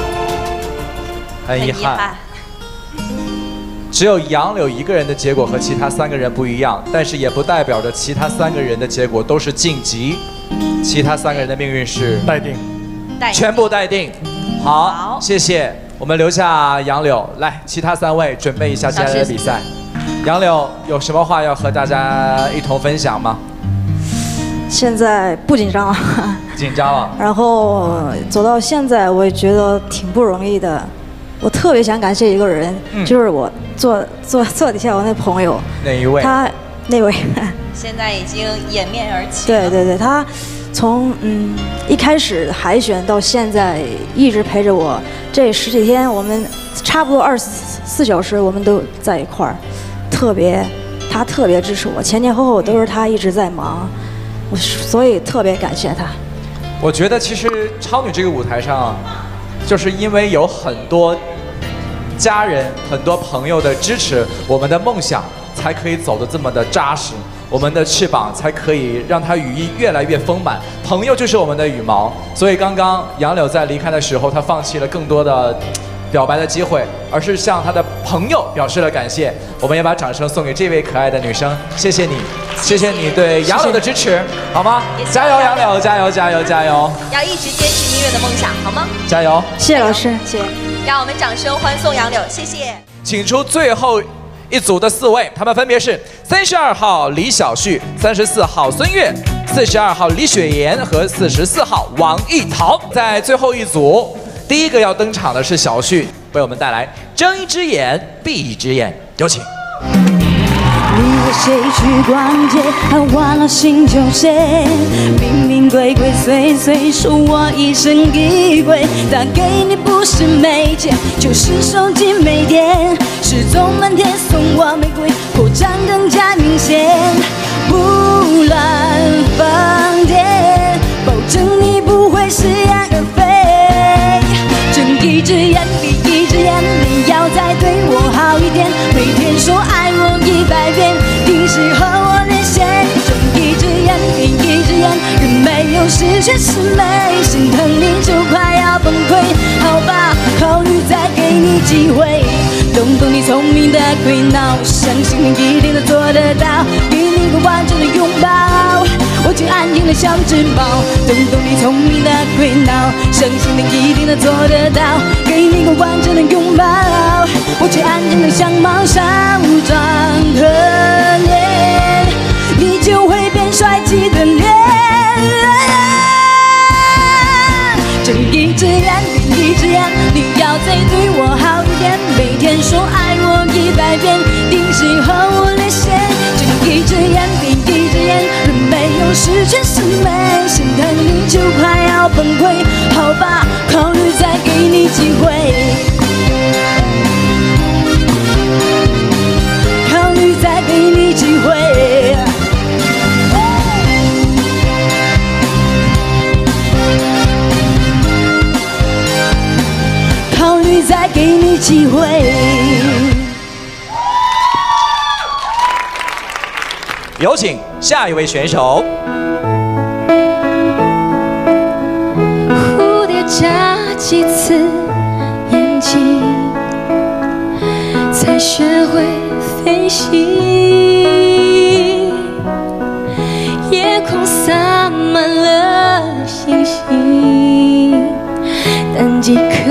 很遗憾，只有杨柳一个人的结果和其他3个人不一样，但是也不代表着其他3个人的结果都是晋级，其他3个人的命运是待定， 全部待定。好，谢谢。我们留下杨柳，来，其他3位准备一下接下来的比赛。杨柳有什么话要和大家一同分享吗？ 现在不紧张了， 紧张了。 然后走到现在，我也觉得挺不容易的。我特别想感谢一个人，就是我坐底下我那朋友。 哪一位？ 他那位。 现在已经掩面而泣。 对对对，他从一开始海选到现在一直陪着我，这10几天我们差不多24小时我们都在一块儿，他特别支持我，前前后后都是他一直在忙，所以特别感谢他。 我觉得其实超女这个舞台上，就是因为有很多家人、很多朋友的支持，我们的梦想才可以走得这么的扎实，我们的翅膀才可以让它羽翼越来越丰满。朋友就是我们的羽毛，所以刚刚杨柳在离开的时候，他放弃了更多的表白的机会，而是向他的朋友表示了感谢。我们也把掌声送给这位可爱的女生，谢谢你，谢谢你对杨柳的支持，好吗？加油，杨柳，加油，加油，加油！ 要一直坚持音乐的梦想，好吗？ 加油！ 谢谢老师，谢谢。 让我们掌声欢送杨柳，谢谢。 请出最后一组的4位，他们分别是32号李晓旭、34号孙悦、42号李雪妍和44号王艺桃。在最后一组，第一个要登场的是晓旭，为我们带来睁一只眼闭一只眼，有请。 你和谁去逛街，看完了心就碎，明明鬼鬼祟祟，说我疑神疑鬼，打给你不是没钱，就是手机没电，失踪满天送我玫瑰，破绽更加明显，不乱放电，保证你不会食言而肥，睁一只眼闭一只眼，你要再对我好一点，每天说爱我100遍，定时和我连线，睁一只眼闭一只眼，人没有十全十美，心疼你就快要崩溃，好吧，考虑再给你机会，动动你聪明的鬼脑，相信你一定能做得到，给你个完整的拥抱，我就安静的像只猫，动动你聪明的鬼脑，相信你一定能做得到，给你个完整的拥抱，我就安静的像猫，少装可怜，你就会变帅气的脸，睁一只眼闭一只眼，你要再对我好一点，每天说爱我100遍，定时和我连线，睁一只眼闭一只眼，人没有十全十美，心疼你就快要崩溃，好吧，考虑再给你机会，考虑再给你机会，考虑再给你机会。 有请下一位选手。 蝴蝶眨几次眼睛，才学会飞行。夜空洒满了星星，但几颗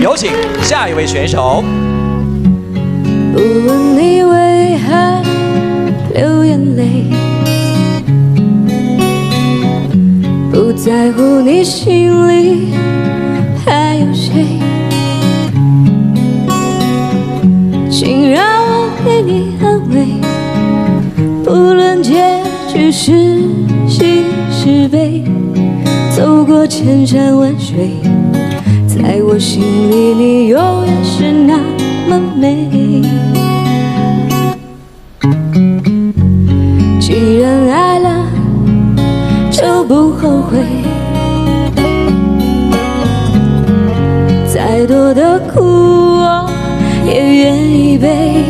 有请下一位选手。 不问你为何流眼泪，不在乎你心里还有谁，请让我给你安慰，不论结局是喜是悲，走过千山万水，在我心里你永远是那么美。既然爱了就不后悔，再多的苦我也愿意背。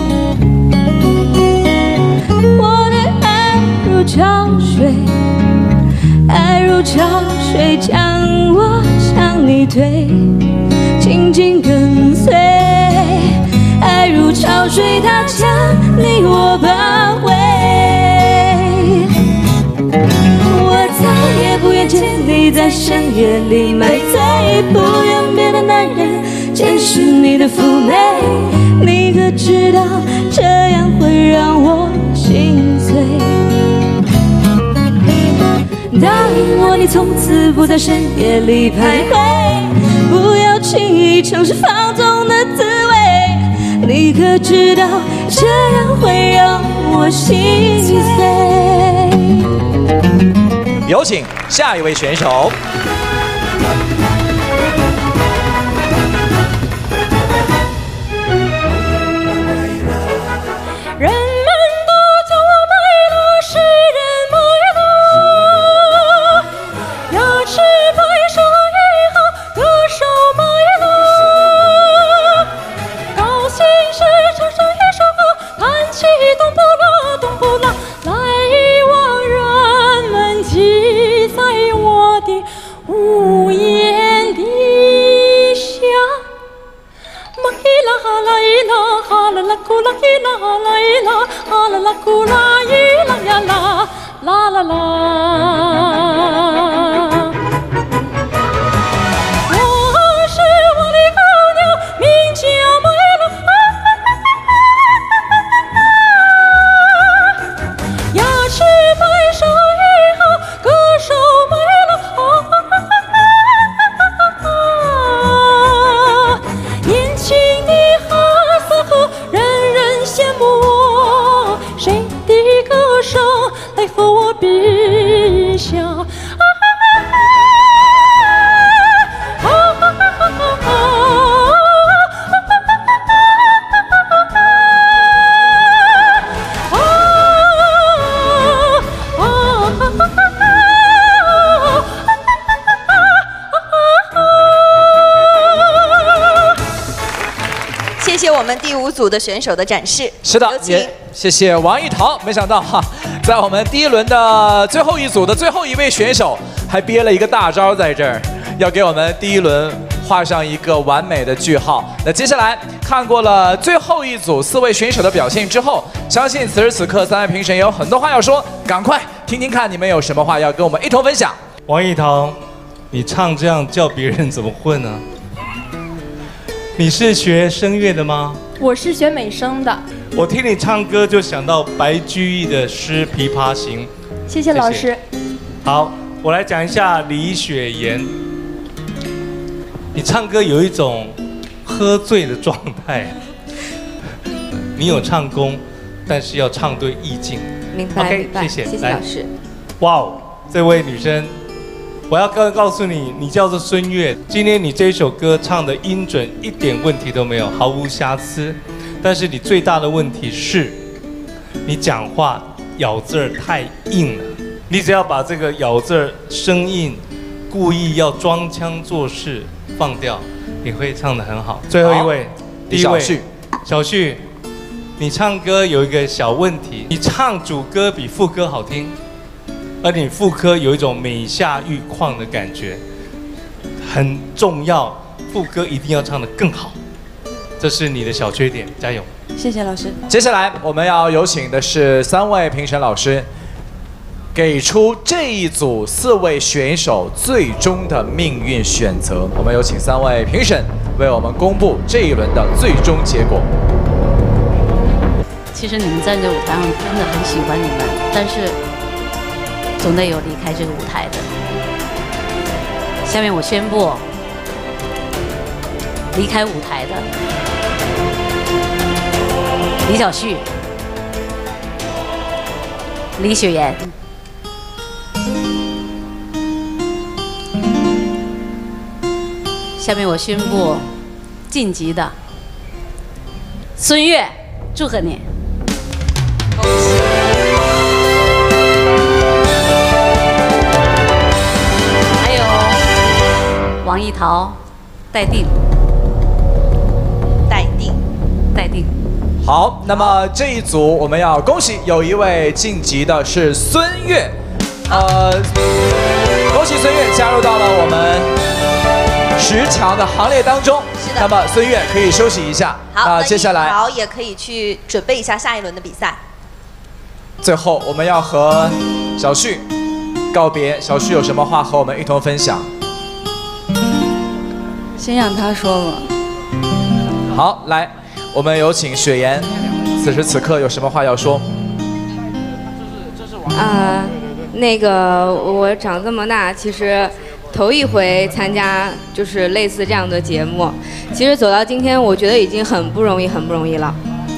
我的爱如潮水，爱如潮水将我向你推，紧紧跟随。爱如潮水，它将你我包围。我再也不愿见你在深夜里买醉，不愿别的男人见识你的妩媚。你可知道这样会让我心碎？答应我，你从此不在深夜里徘徊，不要轻易尝试放纵的滋味。你可知道这样会让我心碎？ 有请下一位选手。 人们都叫我麦洛，诗人麦洛，牙齿白说也好，歌手麦洛，高兴时唱上一首歌，弹起咚不啦咚不啦，来往人们记在我的屋檐底下。玛伊拉哈啦伊拉哈啦啦库啦伊拉哈啦伊拉哈啦啦库啦伊拉呀啦啦啦啦。我是我的高娘，名叫麦洛，牙齿白手艺好，歌手麦洛。年轻的哈萨克，人人羡慕，谁的歌声来和我比下？ 谢谢我们第5组的选手的展示。 是的，也谢谢王一桃。没想到哈，在我们第一轮的最后一组的最后一位选手，还憋了一个大招在这儿，要给我们第一轮画上一个完美的句号。那接下来看过了最后一组4位选手的表现之后，相信此时此刻3位评审也有很多话要说，赶快听听看你们有什么话要跟我们一同分享。 王一桃，你唱这样叫别人怎么混呢？你是学声乐的吗？ 我是学美声的。 我听你唱歌就想到白居易的诗《琵琶行》。 谢谢老师。 好，我来讲一下李雪妍。你唱歌有一种喝醉的状态，你有唱功，但是要唱对意境。 明白 OK， 明白， 谢谢， 谢谢老师。 哇哦，这位女生，我要告诉你，你叫做孙悦。今天你这一首歌唱的音准一点问题都没有，毫无瑕疵。但是你最大的问题是，你讲话咬字儿太硬了。你只要把这个咬字儿生硬，故意要装腔作势放掉，你会唱得很好。最后一位，第一位，小旭，你唱歌有一个小问题，你唱主歌比副歌好听。而你副歌有一种美下玉况的感觉，很重要，副歌一定要唱得更好，这是你的小缺点，加油！ 谢谢老师。 接下来我们要有请的是3位评审老师，给出这一组4位选手最终的命运选择。我们有请3位评审为我们公布这一轮的最终结果。 其实你们站在舞台上真的很喜欢你们，但是总得有离开这个舞台的。下面我宣布，离开舞台的李晓旭、李雪妍。下面我宣布晋级的孙悦，祝贺你！还有王艺桃、戴定。 好，那么这一组我们要恭喜有一位晋级的是孙悦，恭喜孙悦加入到了我们10强的行列当中。 是的。 那么孙悦可以休息一下。 好，那接下来好也可以去准备一下下一轮的比赛。 最后我们要和小旭告别，小旭有什么话和我们一同分享？ 先让他说吧。 好，来，我们有请雪妍，此时此刻有什么话要说？ 那个我长这么大，其实头一回参加就是类似这样的节目，其实走到今天，我觉得已经很不容易了。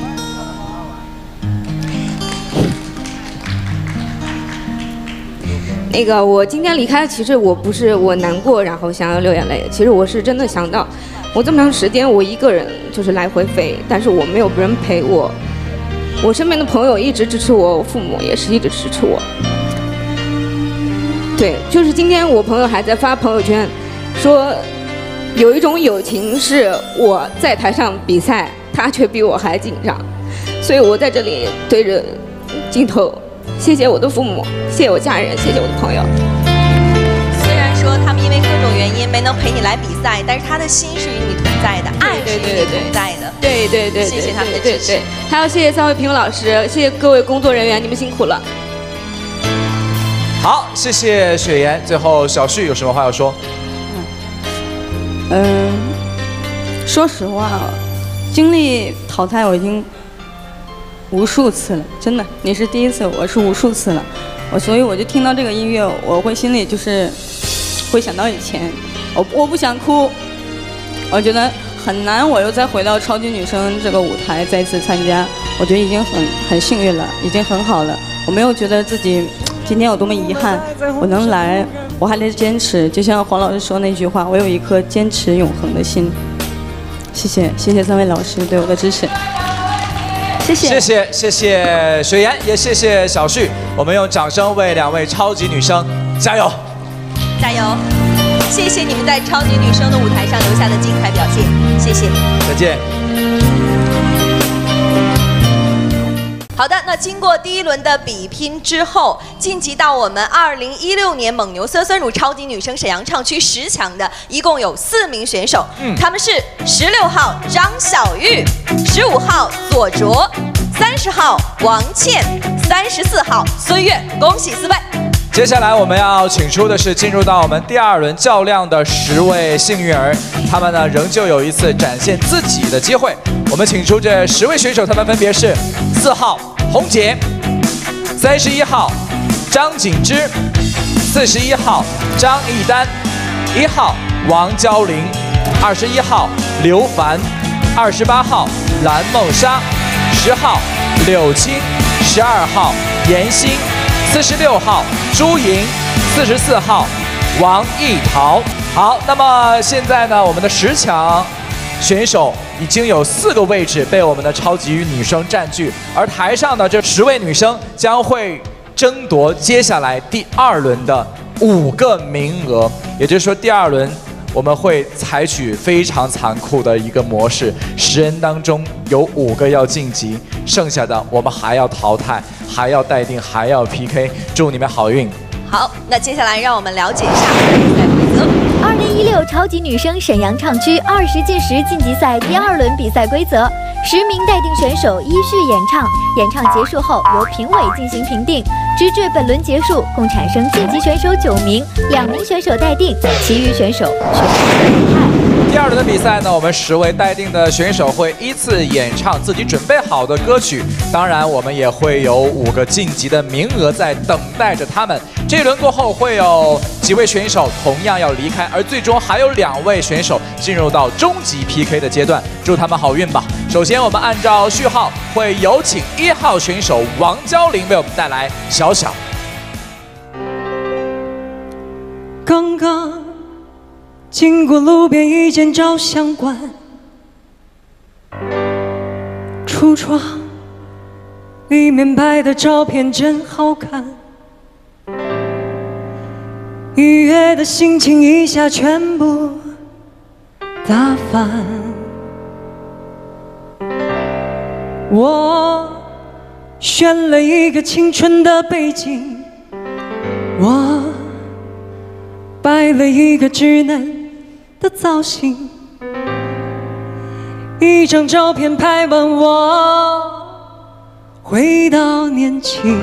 那个我今天离开，其实我不是我难过，然后想要流眼泪，其实我是真的想到，我这么长时间我一个人就是来回飞，但是我没有人陪我，我身边的朋友一直支持我，我父母也是一直支持我。对，就是今天我朋友还在发朋友圈，说有一种友情是我在台上比赛，他却比我还紧张，所以我在这里对着镜头。谢谢我的父母，谢谢我家人，谢谢我的朋友。 虽然说他们因为各种原因没能陪你来比赛，但是他的心是与你同在的，爱是与你同在的。 对， 谢谢他们的支持。 还要谢谢3位评委老师，谢谢各位工作人员，你们辛苦了。 好，谢谢雪妍。最后小旭有什么话要说？ 说实话，经历淘汰我已经无数次了，真的，你是第一次，我是无数次了。所以我就听到这个音乐，我会心里就是会想到以前，我不想哭，我觉得很难，我又再回到超级女声这个舞台再次参加，我觉得已经很幸运了，已经很好了。我没有觉得自己今天有多么遗憾，我能来，我还得坚持。就像黄老师说那句话，我有一颗坚持永恒的心。谢谢3位老师对我的支持。谢谢雪妍，也谢谢小旭。我们用掌声为2位超级女生加油！ 加油！谢谢你们在超级女声的舞台上留下的精彩表现，谢谢。 再见。 好的，那经过第1轮的比拼之后，晋级到我们2016年蒙牛酸酸乳超级女声沈阳唱区10强的，一共有4名选手，他们是16号张小玉、15号左卓、30号王倩、34号孙悦，恭喜4位。 接下来我们要请出的是进入到我们第2轮较量的10位幸运儿，他们呢仍旧有一次展现自己的机会。我们请出这10位选手，他们分别是4号洪杰、31号张景之、41号张艺丹、1号王娇玲、21号刘凡、28号蓝梦莎、10号柳青、12号严欣、46号朱莹、44号王艺桃。好，那么现在呢，我们的10强选手已经有4个位置被我们的超级女生占据，而台上的这10位女生将会争夺接下来第2轮的5个名额。也就是说，第2轮我们会采取非常残酷的一个模式，10人当中有5个要晋级，剩下的我们还要淘汰，还要待定，还要 PK。祝你们好运！ 好，那接下来让我们了解一下比赛规则。 2016超级女声沈阳唱区20进10晋级赛第2轮比赛规则：10名待定选手依序演唱，演唱结束后由评委进行评定，直至本轮结束，共产生晋级选手9名，2名选手待定，其余选手全部淘汰。 第二轮的比赛呢，我们10位待定的选手会依次演唱自己准备好的歌曲，当然我们也会有5个晋级的名额在等待着他们。这一轮过后会有几位选手同样要离开，而最终还有2位选手进入到终极 PK 的阶段，祝他们好运吧。首先我们按照序号会有请1号选手王娇玲为我们带来《小小》。 刚刚经过路边一间照相馆，橱窗里面拍的照片真好看，愉悦的心情一下全部打翻。我选了一个青春的背景，我摆了一个稚嫩的造型，一张照片拍完，我回到年轻。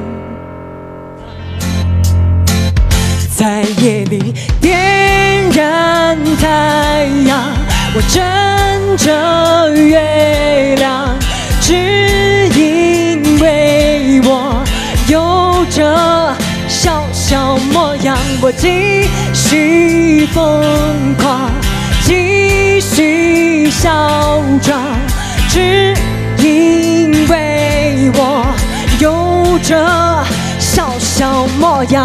在夜里点燃太阳，我枕着月亮，只因为我有着小小模样，我继续疯狂，继续嚣张，只因为我有着小小模样。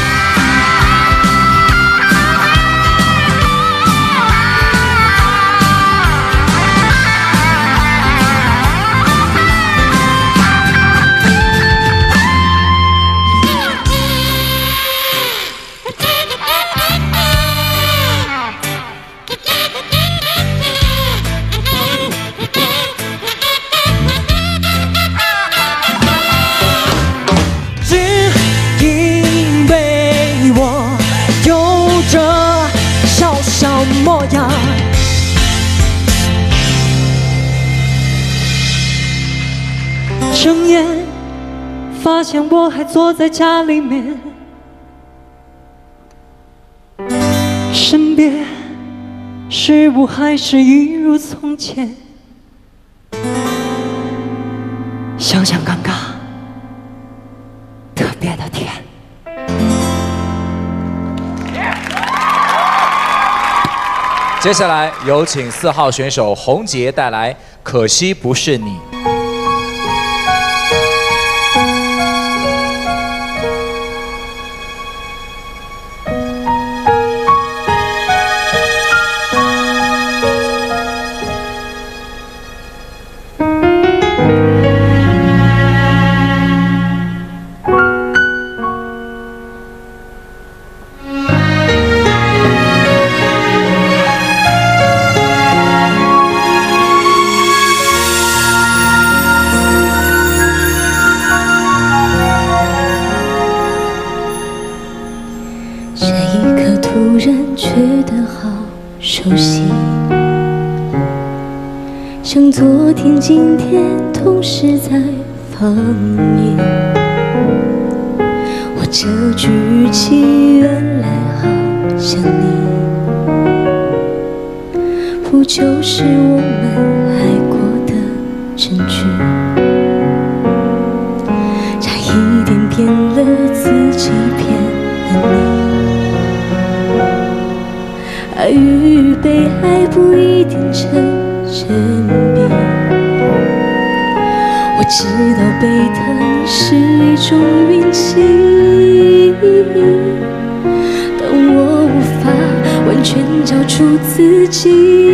模样，睁眼发现我还坐在家里面，身边事物还是一如从前。想想尴尬，特别的甜。 接下来有请4号选手洪杰带来《可惜不是你》。 像昨天、今天同时在放映，我这句语气原来好像你，不就是我们爱过的证据？差一点骗了自己，骗了你。爱与被爱不一定成正比，我知道被疼是一种运气，但我无法完全交出自己，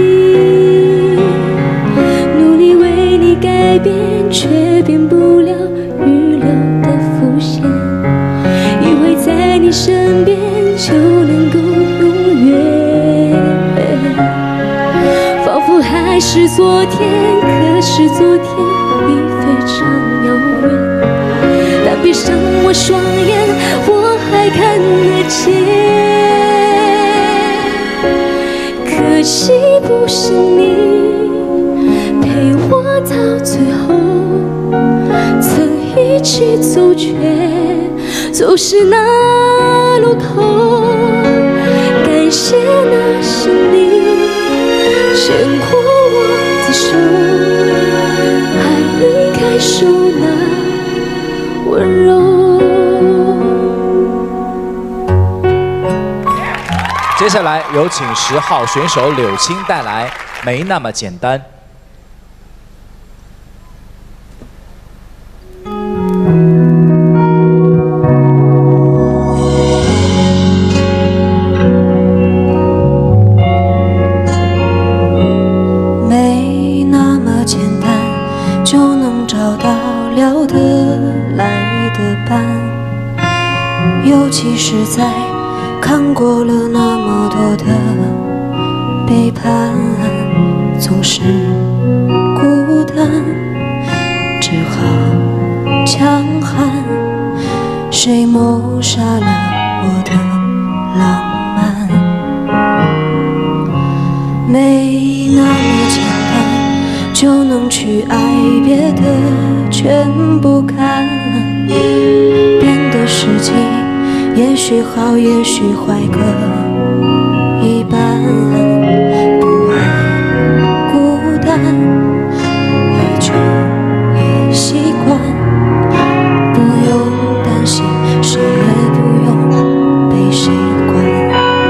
努力为你改变，却变不了预留的伏线，以为在你身边就能够永远，还是昨天，可是昨天已非常遥远。但闭上我双眼，我还看得见。可惜不是你陪我到最后，曾一起走却走失那路口。感谢那是你。 下来有请10号选手柳青带来《没那么简单》。 没那么简单就能找到聊得来的伴，尤其是在看过了那么多的背叛，总是孤单，只好强悍。谁谋杀了我的浪漫？没那么简单就能去爱，别的全不看。变的事情也许好，也许坏各一半。不爱孤单，越久越习惯。不用担心，谁也不用被谁管。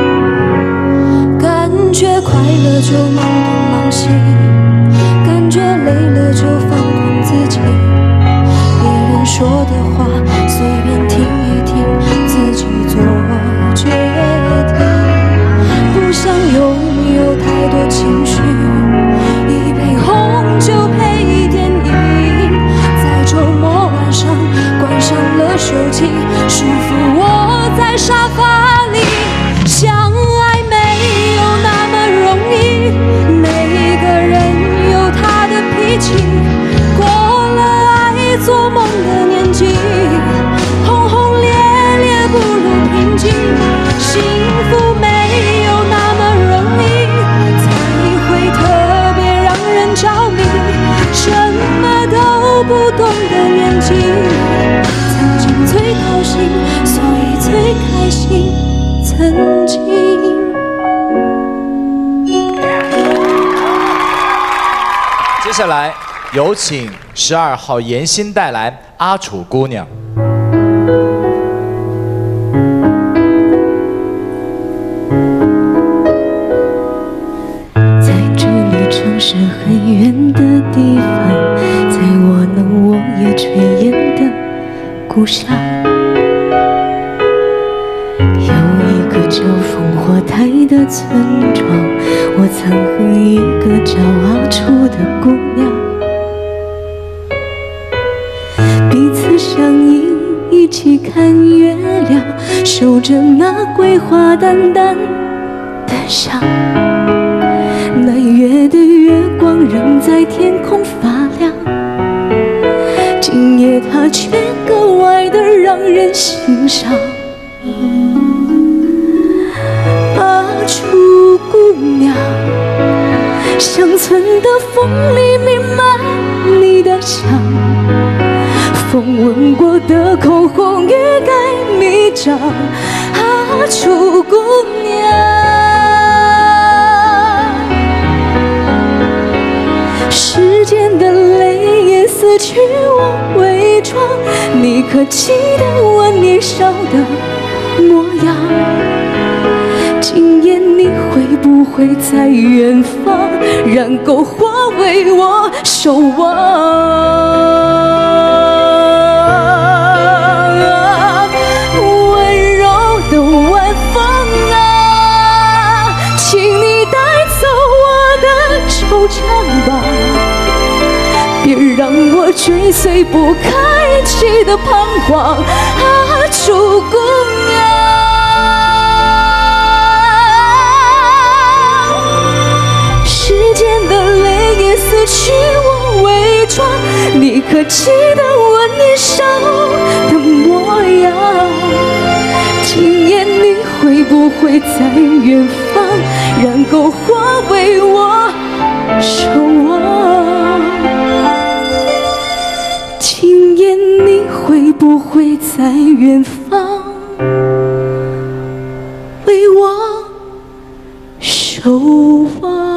感觉快乐就忙东忙西，感觉累了就放空自己。别人说的话随便听一听，自己做决定。不想拥有太多情绪，一杯红酒配电影，在周末晚上关上了手机，舒服窝在沙发里。相爱没有那么容易，每个人有他的脾气。过了爱做梦的年纪，轰轰烈烈不如平静。幸福没有那么容易，才会特别让人着迷。什么都不懂的年纪，曾经最掏心，所以最开心。曾经。 接下来有请12号严欣带来《阿楚姑娘》。 在这离城市很远的地方，在我浓我也炊烟的故乡，有一个叫烽火台的村庄，我曾和一个叫阿楚的姑娘彼此相依，一起看月亮，守着那桂花淡淡的香。那月的月光仍在天空发亮，今夜它却格外的让人欣赏。阿楚姑娘，乡村的风里弥漫你的香，风吻过的口红欲盖弥彰。阿楚姑娘，时间的泪也撕去我伪装，你可记得我年少的模样？今夜你会不会在远方，燃篝火为我守望？温柔的晚风啊，请你带走我的惆怅吧，别让我追随不开启的彷徨。阿楚姑娘，时间的泪也撕去我伪装，你可记得我年少的模样？今夜你会不会在远方，燃篝火为我守望？今夜你会不会在远方，为我守望？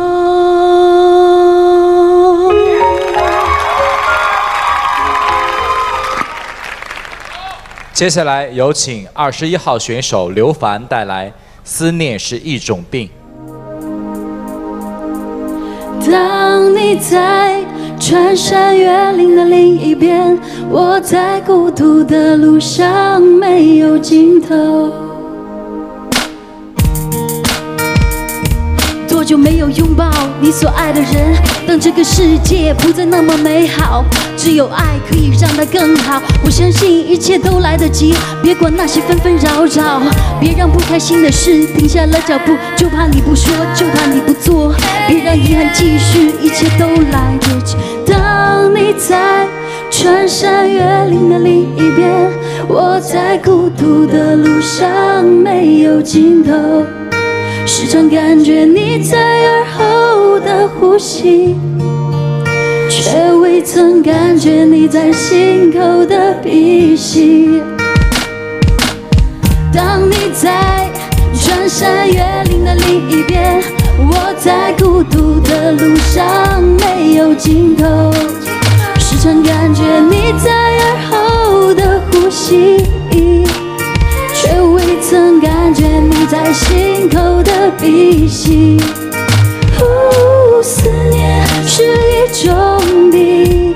接下来有请21号选手刘凡带来《 思念是一种病。 当你在穿山越岭的另一边，我在孤独的路上没有尽头。多久没有拥抱你所爱的人？当这个世界不再那么美好，只有爱可以让它更好。我相信一切都来得及，别管那些纷纷扰扰，别让不开心的事停下了脚步，就怕你不说，就怕你不做，别让遗憾继续，一切都来得及。当你在穿山越岭的另一边，我在孤独的路上没有尽头。时常感觉你在耳后的呼吸，却未曾感觉你在心口的鼻息。当你在穿山越岭的另一边，我在孤独的路上没有尽头。时常感觉你在耳后的呼吸，却未曾感觉你在心口的鼻息。思念是一种病，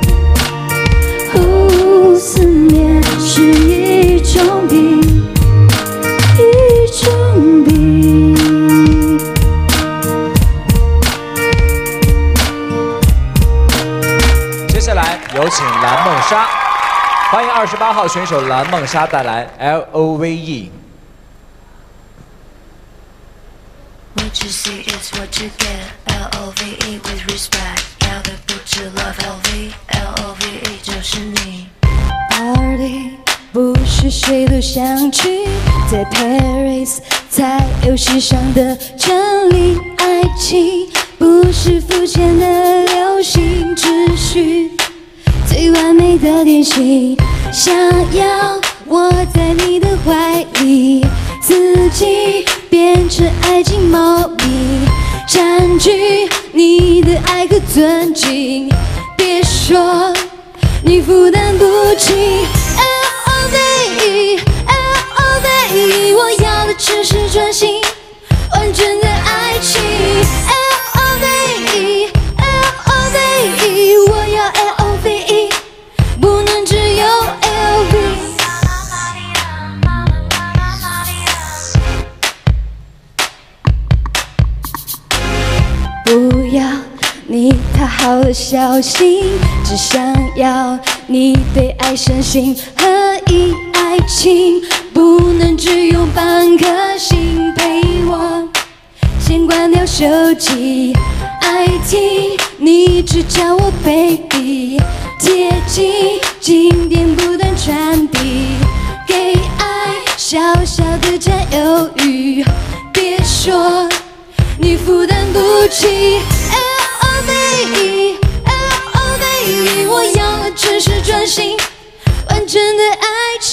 思念是一种病，一种病。 接下来有请蓝梦莎，欢迎28号选手蓝梦莎带来 LOVE。 What you see is what you get. LOVE with respect. 要的不止 love LOVE 就是你。 Party 不是谁都想去，在 Paris 在游戏上的真理。爱情不是肤浅的流行秩序，最完美的典型。想要窝在你的怀里，自己变成爱情猫咪，占据你的爱和尊敬。别说你负担不起。LOVE LOVE， 我要的只是专心，完整的爱情。LOVE LOVE， 我要 LOVE， 不能只有 LV。不要你讨好的小心，只想要你对爱深信合一。爱情不能只用半颗心陪我，先关掉手机。爱听你只叫我 baby， 接近经典不断传递，给爱小小的占有欲。别说你负担不起。 LOVE LOVE， 我要的只是专心，完整的爱情。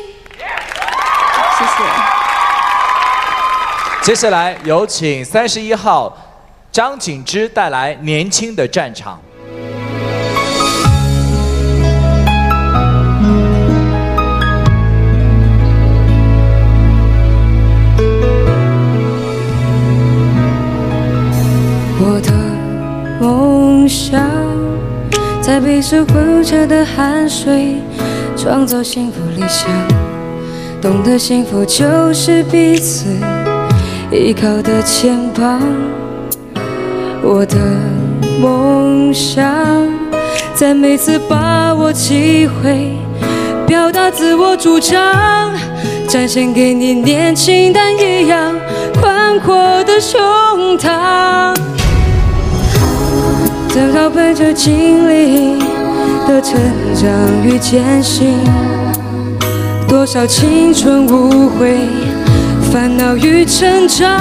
谢谢。 接下来有请31号张景之带来《年轻的战场》。 我的梦想，在彼此混着的汗水，创造幸福理想。懂得幸福就是彼此依靠的肩膀。我的梦想，在每次把握机会，表达自我主张，展现给你年轻但一样宽阔的胸膛。正好陪着经历的成长与艰辛，多少青春无悔，烦恼与成长，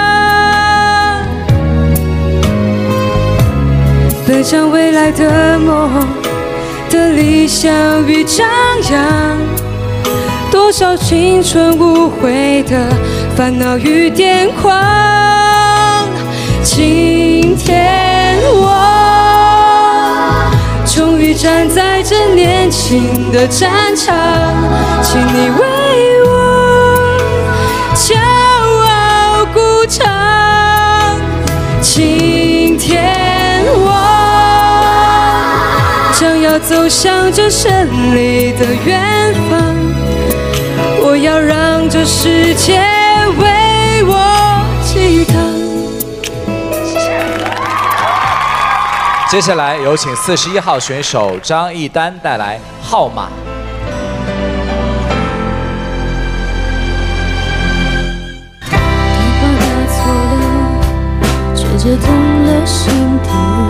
分享未来的梦的理想与张扬，多少青春无悔的烦恼与癫狂。今天我终于站在这年轻的战场，请你为我骄傲我走向这胜利的远方，我要让这世界为我激荡。 接下来有请41号选手张艺丹带来号码。 电话打错了，却接通了心底。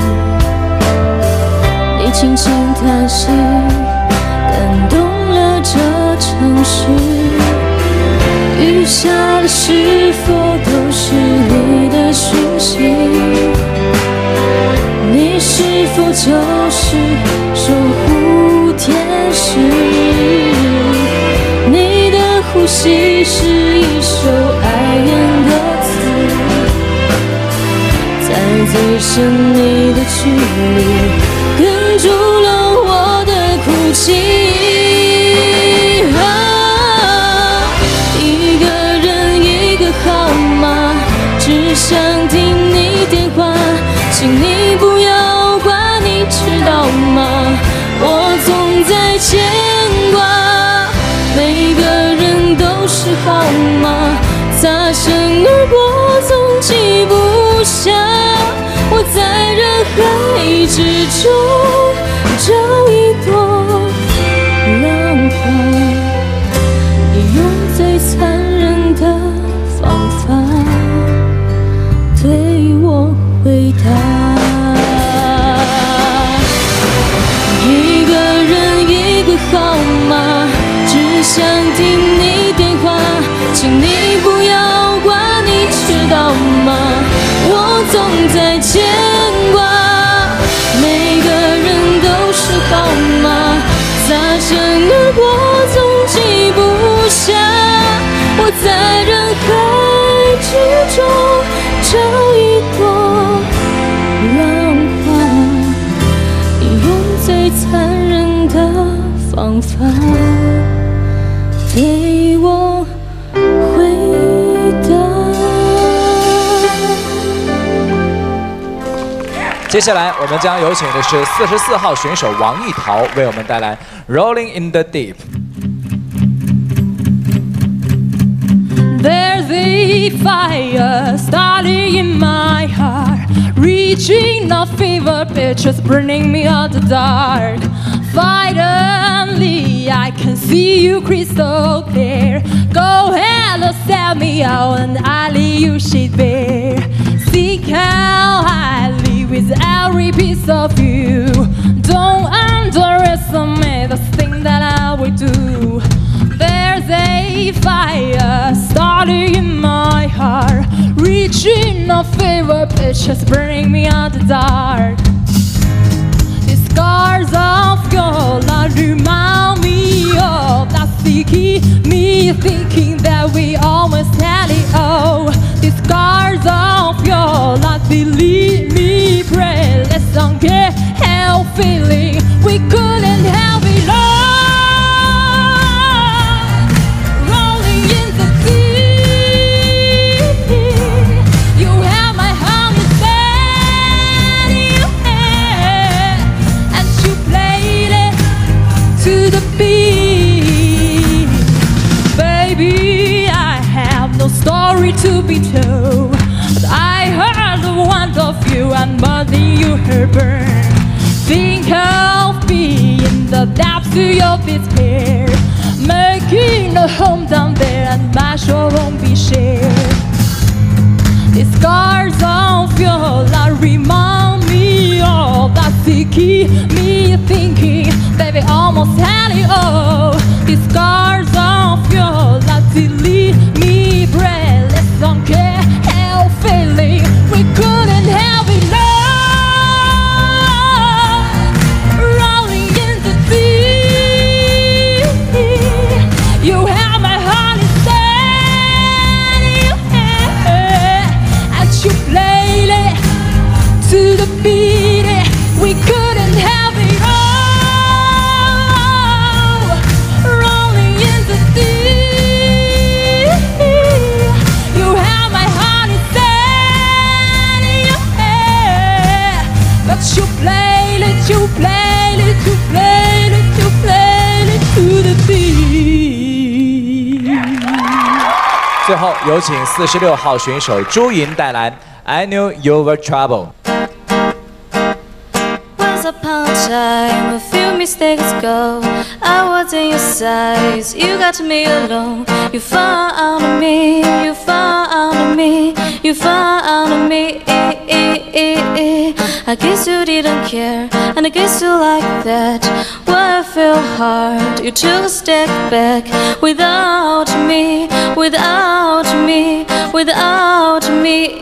你轻轻叹息，感动了这城市。雨下的是否都是你的讯息？你是否就是守护天使？你的呼吸是一首爱人的词，在最神秘的距离，哽住了我的哭泣。一个人一个号码，只想听你电话，请你不要挂，你知道吗？我总在牵挂，每个人都是号码，擦身而过总记不下。我在人海之中找一朵浪花，用最残忍的方法对我回答。一个人一个号码，只想听你电话，请你不要挂，你知道吗？我总在牵挂，每个人都是号码，擦身而过总记不下。我在人海之中找一朵浪花，用最残忍的方法对我回答。 接下来我们将有请的是44号选手王艺桃为我们带来 Rolling in the Deep。 There's a fire starting in my heart, reaching a fever pitch, just burning me out the dark. Finally, I can see you crystal clear. Go ahead, set me out, and I'll leave you shade bare. See how I live with every piece of you. Don't underestimate the thing that I will do. There's a fire starting in my heart, reaching a fever pitch, just burning me out the dark. The scars of your love remind me of that sticky me thinking that we almost had it all. The scars of your love believe me, pray, let's don't get hell feeling we couldn't have it all. Story to be told, but I heard the want of you and burning you her burn. Think of me in the depths of your despair, making a home down there, and my soul won't be shared. The scars of your love remind me of that sticky me thinking, baby, almost had it all. The scars of your love delete me breathless, don't care how feeling we couldn't have it all. Rolling in the deep, you have my heart inside your head, and you played it to the beat. We couldn't have it all. Rolling in the deep, you have my heart inside your head, but you played it, you played it, you played it. 最后有请46号选手朱莹带来 I Knew You Were Trouble。 Once upon a time, a few mistakes ago, I was in your size, you got me alone. You found me, you found me, you found me. I guess you didn't care, and I guess you like that. When I fell hard, you took a step back. Without me, without me, without me.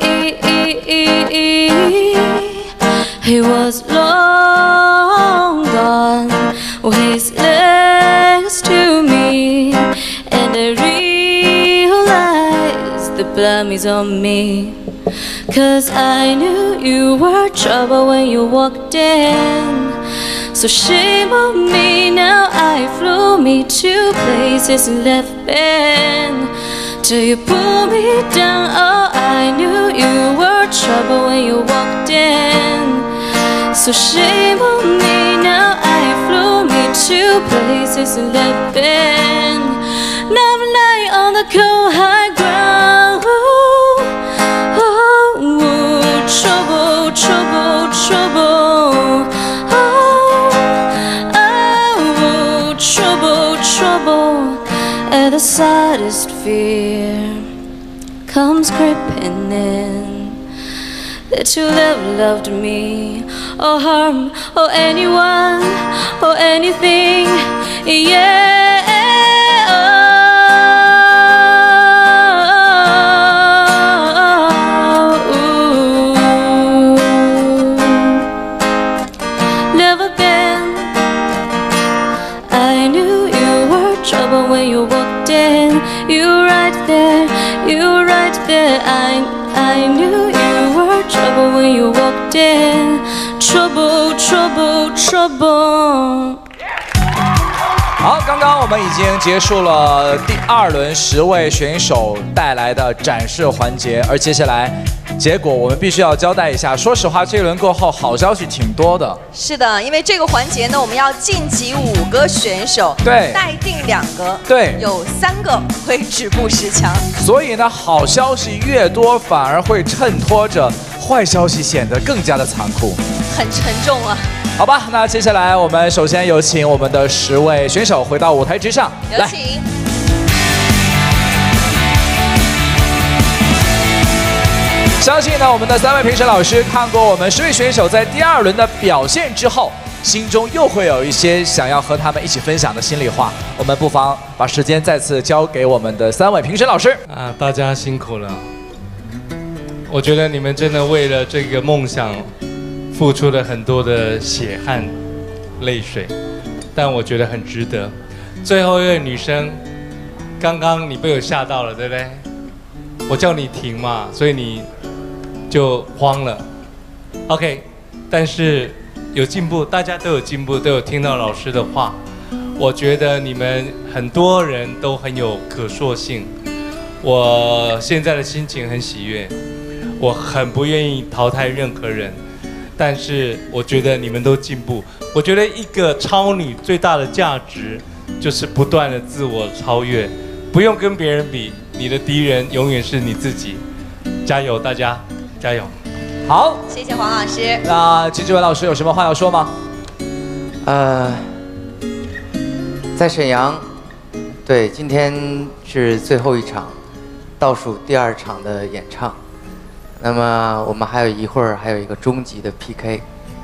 He was long gone, he's next to me, and I realized the blame is on me. 'Cause I knew you were trouble when you walked in. So shame on me, now I flew me to places you left been. Till you pull me down, oh I knew you were trouble when you walked in. So shame on me, now I flew me to places you left been. Now I'm lying on the cold high ground. Trouble, trouble, trouble. Oh, trouble, trouble. And the saddest fear comes creeping in, that you never loved me, or harm, or anyone, or anything. Yeah. When you walked in, you were right there, you were right there. I knew you were trouble when you walked in. Trouble, trouble, trouble. 好，刚刚我们已经结束了第2轮10位选手带来的展示环节，而接下来结果我们必须要交代一下。说实话，这一轮过后好消息挺多的。 是的，因为这个环节呢，我们要晋级5个选手， 对， 待定2个， 对， 有3个会止步10强。 所以呢，好消息越多，反而会衬托着坏消息显得更加的残酷， 很沉重啊。 好吧，那接下来我们首先有请我们的10位选手回到舞台之上， 有请。 相信呢，我们的3位评审老师看过我们10位选手在第2轮的表现之后，心中又会有一些想要和他们一起分享的心里话。我们不妨把时间再次交给我们的3位评审老师。 啊，大家辛苦了。我觉得你们真的为了这个梦想付出了很多的血汗、泪水，但我觉得很值得。最后一位女生，刚刚你被我吓到了，对不对？我叫你停嘛，所以你就慌了。OK， 但是有进步，大家都有进步，都有听到老师的话。我觉得你们很多人都很有可塑性。我现在的心情很喜悦，我很不愿意淘汰任何人。但是我觉得你们都进步。我觉得一个超女最大的价值就是不断的自我超越，不用跟别人比，你的敌人永远是你自己。加油，大家加油！ 好， 谢谢黄老师。 那金志文老师有什么话要说吗？ 在沈阳，对，今天是最后一场，倒数第2场的演唱。那么我们还有一会儿，还有一个终极的 PK。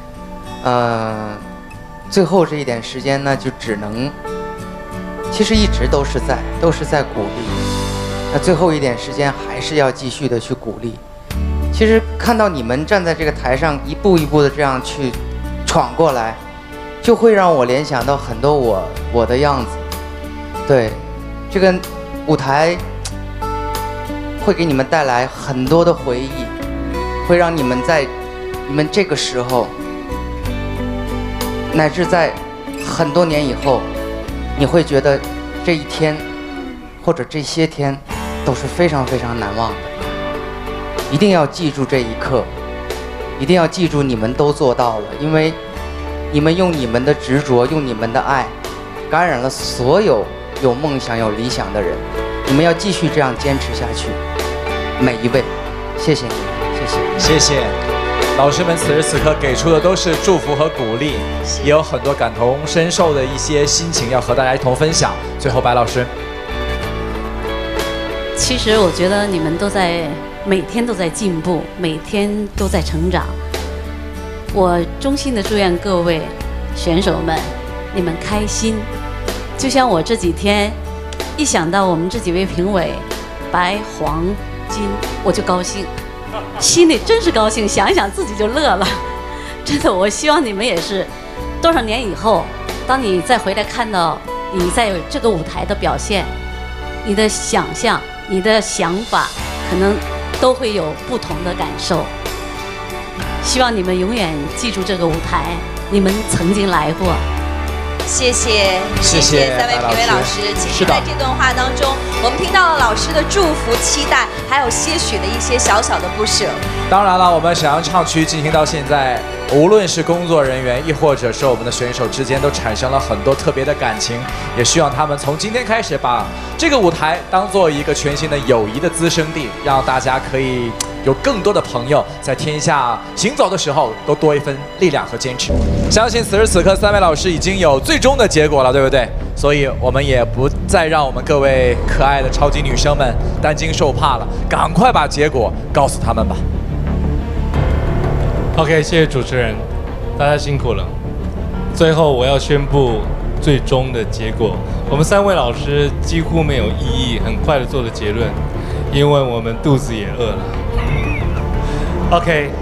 最后这一点时间呢，就只能，其实一直都是在鼓励。那最后一点时间还是要继续的去鼓励。其实看到你们站在这个台上，一步一步的这样去闯过来，就会让我联想到很多我的样子。对，这个舞台会给你们带来很多的回忆，会让你们在你们这个时候，乃至在很多年以后，你会觉得这一天或者这些天都是非常非常难忘的。一定要记住这一刻，一定要记住你们都做到了，因为你们用你们的执着，用你们的爱，感染了所有有梦想、有理想的人。 你们要继续这样坚持下去，每一位，谢谢你们，谢谢， 谢谢。老师们此时此刻给出的都是祝福和鼓励，也有很多感同身受的一些心情要和大家一同分享。最后，白老师， 其实我觉得你们都在每天都在进步，每天都在成长。我衷心的祝愿各位选手们，你们开心。就像我这几天一想到我们这几位评委，白、黄、金，我就高兴。心里真是高兴，想一想自己就乐了。真的，我希望你们也是，多少年以后，当你再回来看到你在这个舞台的表现，你的想象、你的想法，可能都会有不同的感受。希望你们永远记住这个舞台，你们曾经来过。 谢谢三位评委老师。其实，在这段话当中，我们听到了老师的祝福、期待，还有些许的一些小小的不舍。 当然了，我们沈阳唱区进行到现在，无论是工作人员，亦或者是我们的选手之间，都产生了很多特别的感情。也希望他们从今天开始，把这个舞台当做一个全新的友谊的滋生地，让大家可以有更多的朋友在天下行走的时候都多一份力量和坚持。相信此时此刻三位老师已经有最终的结果了，对不对？所以我们也不再让我们各位可爱的超级女生们担惊受怕了，赶快把结果告诉他们吧。 OK， 谢谢主持人，大家辛苦了。最后我要宣布最终的结果，我们三位老师几乎没有异议，很快的做了结论，因为我们肚子也饿了。OK，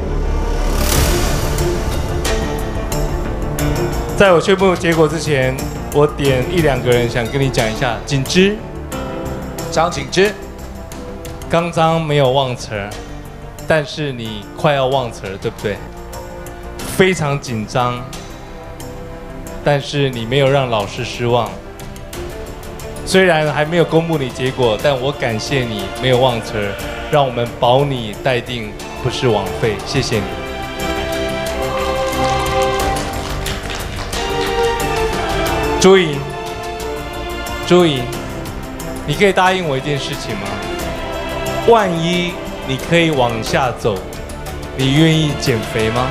在我宣布结果之前，我点1、2个人想跟你讲一下。景之， 张景之， 刚刚没有忘词儿，但是你快要忘词儿，对不对？非常紧张，但是你没有让老师失望。虽然还没有公布你结果，但我感谢你没有忘词儿，让我们保你待定，不是枉费。谢谢你。朱莹，朱莹，你可以答应我一件事情吗？万一你可以往下走，你愿意减肥吗？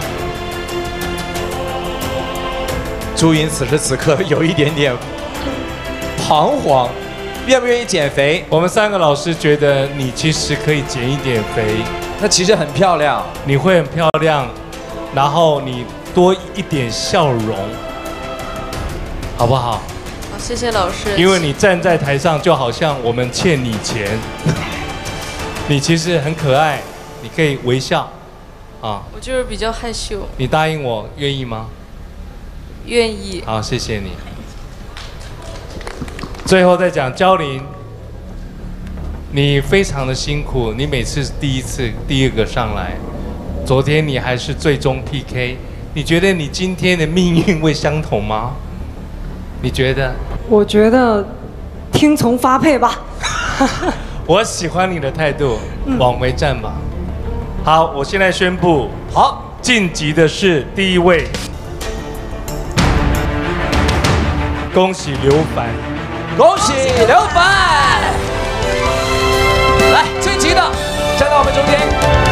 朱莹此时此刻有一点点彷徨，愿不愿意减肥？ 我们3个老师觉得你其实可以减一点肥， 那其实很漂亮， 你会很漂亮，然后你多一点笑容，好不好？ 好，谢谢老师。 因为你站在台上，就好像我们欠你钱。你其实很可爱，你可以微笑，啊。 我就是比较害羞。 你答应我，愿意吗？ 愿意。 好，谢谢你。最后再讲焦琳，你非常的辛苦，你每次第一个上来，昨天你还是最终 PK， 你觉得你今天的命运会相同吗？你觉得？ 我觉得听从发配吧。 我喜欢你的态度，往回站吧。好，我现在宣布，好，晋级的是第1位，恭喜刘凡， 恭喜刘凡，来晋级的站到我们中间，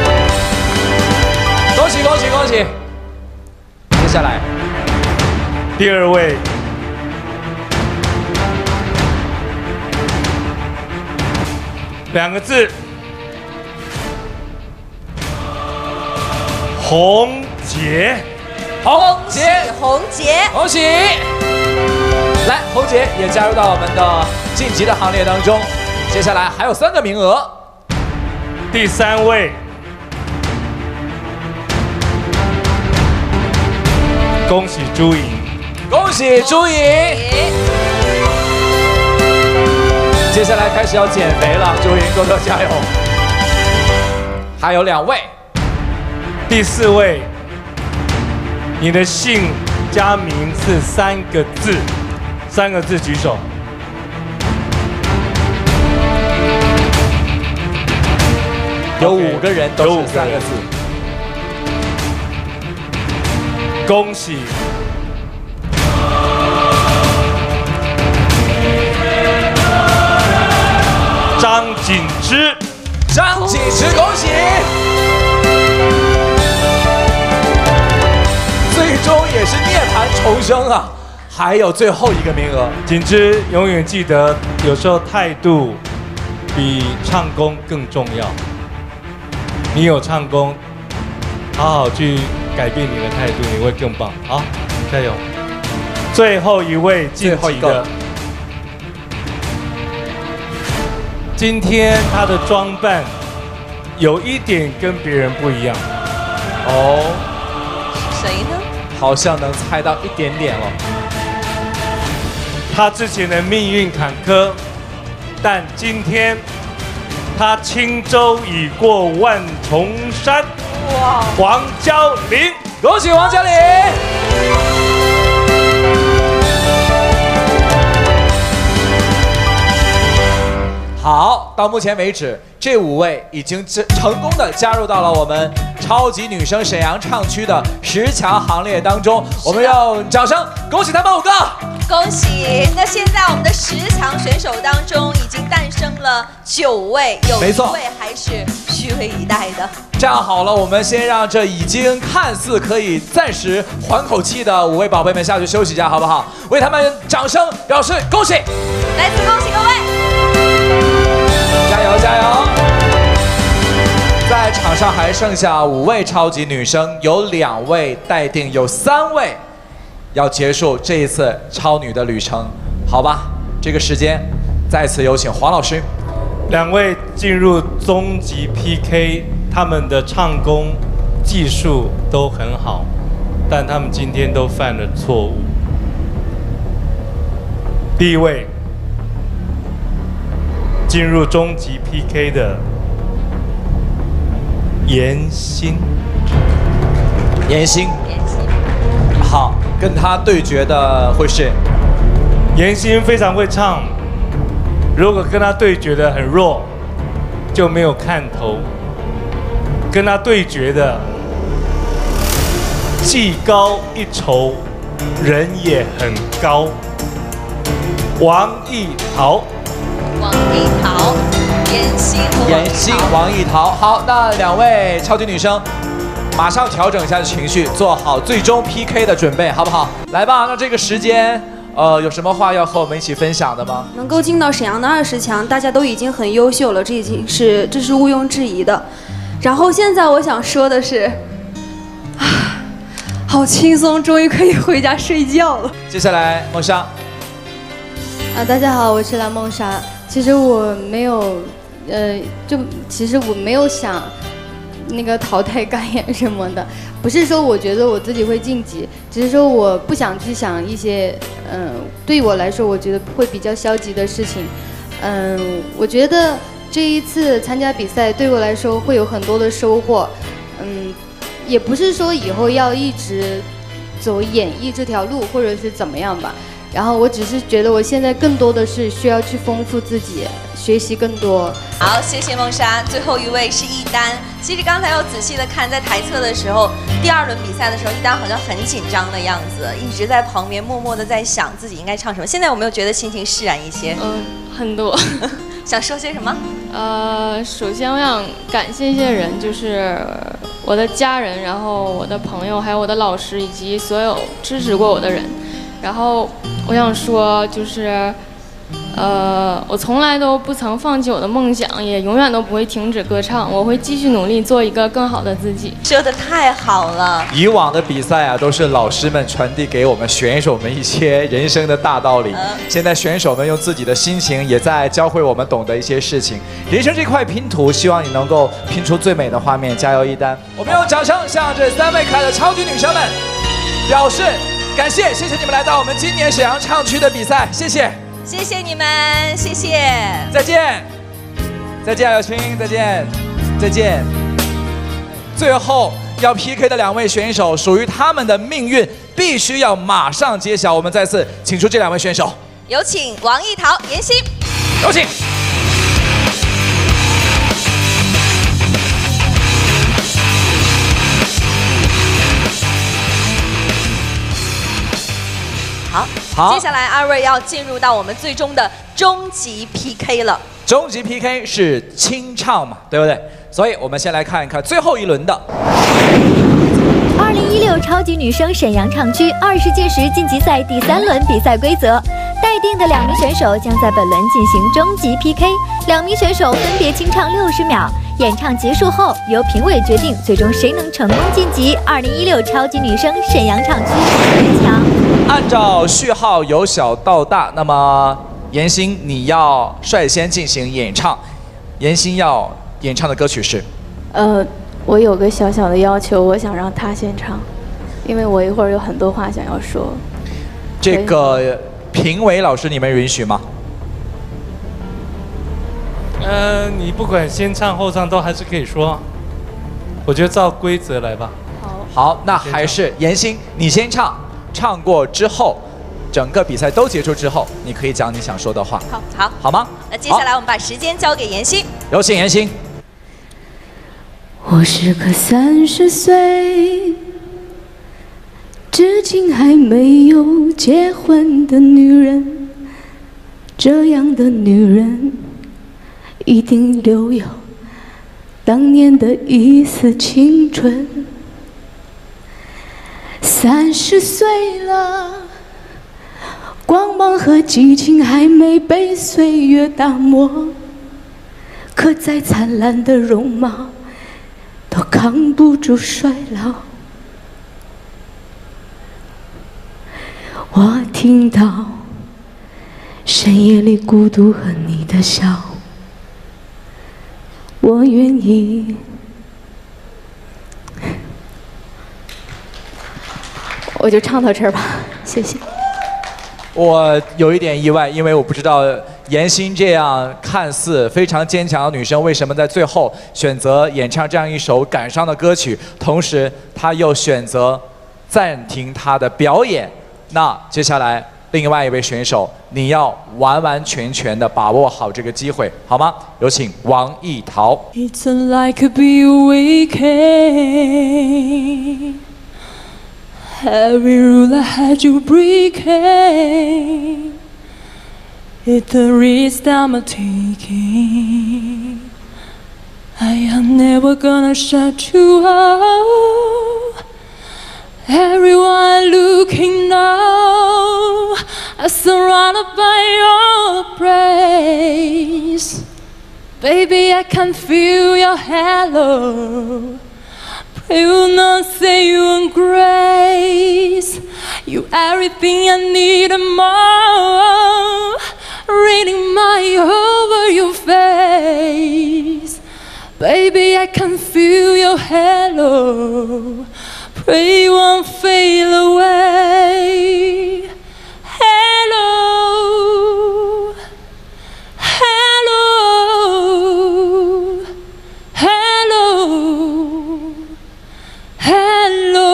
恭喜恭喜恭喜！接下来第2位。2个字，洪杰， 洪杰， 洪杰， 恭喜！来，洪杰也加入到我们的晋级的行列当中。接下来还有3个名额。 第3位，恭喜朱莹， 恭喜朱莹。接下来开始要减肥了，朱莹多多加油！还有2位。 第4位，你的姓加名是3个字，3个字举手。 有5个人都是3个字。 恭喜！ 锦池恭喜！最终也是涅槃重生啊！还有最后一个名额， 锦池永远记得，有时候态度比唱功更重要。你有唱功，好好去改变你的态度，你会更棒。好，加油！最后一位晋级的，今天他的装扮有一点跟别人不一样。 哦， 谁呢？ 好像能猜到一点点了。 他之前的命运坎坷，但今天他轻舟已过万重山。哇！王嘉玲， 恭喜王嘉玲！好，到目前为止，这5位已经成功的加入到了我们超级女声沈阳唱区的10强行列当中。我们要掌声恭喜他们5个！ 恭喜！那现在我们的10强选手当中已经诞生了9位，有1位还是虚位以待的。 这样好了，我们先让这已经看似可以暂时缓口气的5位宝贝们下去休息一下，好不好？为他们掌声表示恭喜！ 再次恭喜各位！ 加油加油！在场上还剩下5位超级女生，有2位待定，有3位要结束这一次超女的旅程，好吧？这个时间，再次有请黄老师。 2位进入终极 PK， 他们的唱功技术都很好，但他们今天都犯了错误。第1位进入终极 PK 的严欣， 好，跟他对决的会是严欣，非常会唱。 如果跟他对决的很弱，就没有看头。跟他对决的技高一筹，人也很高。王艺桃， 严欣， 王艺桃。好，那2位超级女生，马上调整一下情绪，做好最终 PK 的准备，好不好？来吧，那这个时间。 有什么话要和我们一起分享的吗？ 能够进到沈阳的20强，大家都已经很优秀了，这是毋庸置疑的。然后现在我想说的是，好轻松，终于可以回家睡觉了。 接下来梦莎。 大家好，我是蓝梦莎。其实我没有，其实我没有想那个淘汰干演什么的。 不是说我觉得我自己会晋级，只是说我不想去想一些，对我来说我觉得会比较消极的事情。我觉得这一次参加比赛对我来说会有很多的收获。也不是说以后要一直走演艺这条路，或者是怎么样吧。然后我只是觉得我现在更多的是需要去丰富自己，学习更多。 好，谢谢梦莎。最后一位是一丹。其实刚才我仔细的看，在台侧的时候，第2轮比赛的时候，一丹好像很紧张的样子，一直在旁边默默的在想自己应该唱什么。现在有没有觉得心情释然一些？ 很多。 想说些什么？ 首先我想感谢一些人，就是我的家人，然后我的朋友，还有我的老师，以及所有支持过我的人。然后我想说，就是，我从来都不曾放弃我的梦想，也永远都不会停止歌唱。我会继续努力，做一个更好的自己。 说得太好了！ 以往的比赛啊，都是老师们传递给我们选手们一些人生的大道理。现在选手们用自己的心情，也在教会我们懂得一些事情。人生这块拼图，希望你能够拼出最美的画面。加油，一丹！我们用掌声向这3位可爱的超级女生们表示。 感谢，谢谢你们来到我们今年沈阳唱区的比赛，谢谢， 谢谢你们，谢谢， 再见，再见，友青，再见，再见。最后要 PK 的2位选手，属于他们的命运必须要马上揭晓。我们再次请出这2位选手， 有请王艺桃、严欣， 有请。 好，接下来2位要进入到我们最终的终极 PK 了。 终极 PK 是清唱嘛，对不对？所以我们先来看一看最后一轮的 2016超级女声沈阳唱区20计时晋级赛第3轮比赛规则。待定的2名选手将在本轮进行终极 PK，2名选手分别清唱60秒。演唱结束后，由评委决定最终谁能成功晋级2016超级女声沈阳唱区4强。 按照序号由小到大，那么妍希你要率先进行演唱。妍希要演唱的歌曲是？ 我有个小小的要求，我想让他先唱，因为我一会儿有很多话想要说。 这个评委老师，你们允许吗？ 你不管先唱后唱都还是可以说，我觉得照规则来吧。 好，那还是妍希，你先唱，唱过之后，整个比赛都结束之后，你可以讲你想说的话。 好吗？ 那接下来我们把时间交给妍希。 有请妍希。 我是个30岁，至今还没有结婚的女人。这样的女人一定留有当年的一丝青春。30岁了，光芒和激情还没被岁月打磨，可再灿烂的容貌都扛不住衰老。我听到深夜里孤独和你的笑，我愿意。 我就唱到这儿吧，谢谢。 我有一点意外，因为我不知道妍希这样看似非常坚强的女生，为什么在最后选择演唱这样一首感伤的歌曲，同时她又选择暂停她的表演。那接下来另外一位选手，你要完完全全的把握好这个机会，好吗？有请王艺桃。 It's like a big weekend. Every rule I had you breaking. It's the risk I'm taking. I am never gonna shut you out. Everyone looking now. I'm surrounded by your praise. Baby, I can feel your halo. Pray will not say you in grace. You everything I need and more. Reading my over your face. Baby, I can feel your halo. Pray won't fade away. Hello, hello, hello, hello.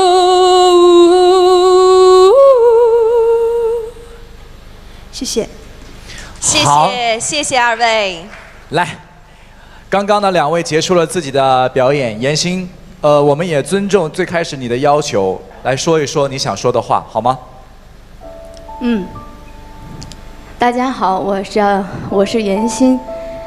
谢谢， 谢谢二位。 来，刚刚的2位结束了自己的表演，妍希，我们也尊重最开始你的要求，来说一说你想说的话，好吗？ 大家好，我是妍希。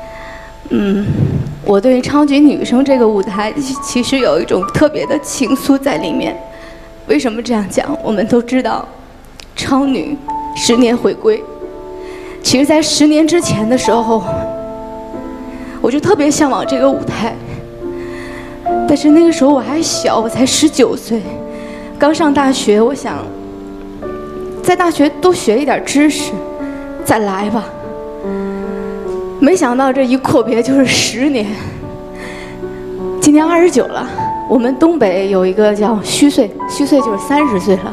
我对超级女声这个舞台其实有一种特别的情愫在里面。为什么这样讲？我们都知道，超女10年回归。其实，在10年之前的时候，我就特别向往这个舞台。但是那个时候我还小，我才19岁，刚上大学，我想在大学多学一点知识，再来吧。没想到这一阔别就是10年，今年29了。我们东北有一个叫虚岁，虚岁就是30岁了。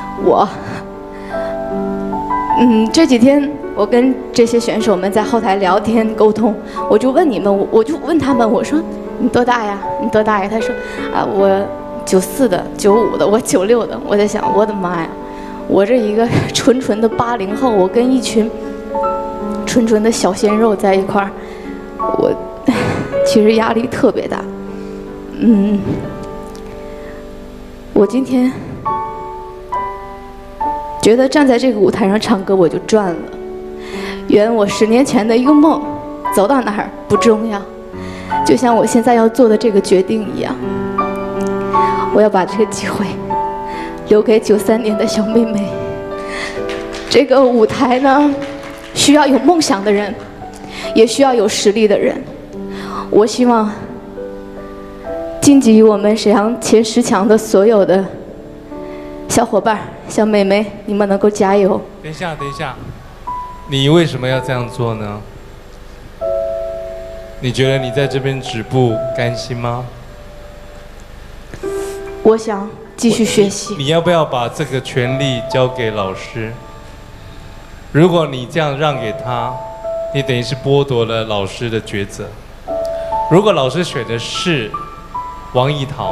这几天我跟这些选手们在后台聊天沟通，我就问他们，我说你多大呀？你多大呀？他说我94的，95的，我96的。我在想，我的妈呀，我这一个纯纯的80后，我跟一群纯纯的小鲜肉在一块儿，我其实压力特别大。我今天觉得站在这个舞台上唱歌我就赚了， 圆我10年前的一个梦，走到哪儿不重要，就像我现在要做的这个决定一样，我要把这个机会留给93年的小妹妹。这个舞台呢，需要有梦想的人，也需要有实力的人。我希望晋级我们沈阳前10强的所有的小伙伴、小妹妹，你们能够加油。 等一下，你为什么要这样做呢？你觉得你在这边止步甘心吗？ 我想继续学习。 你要不要把这个权利交给老师？如果你这样让给他，你等于是剥夺了老师的抉择。如果老师选的是王艺桃，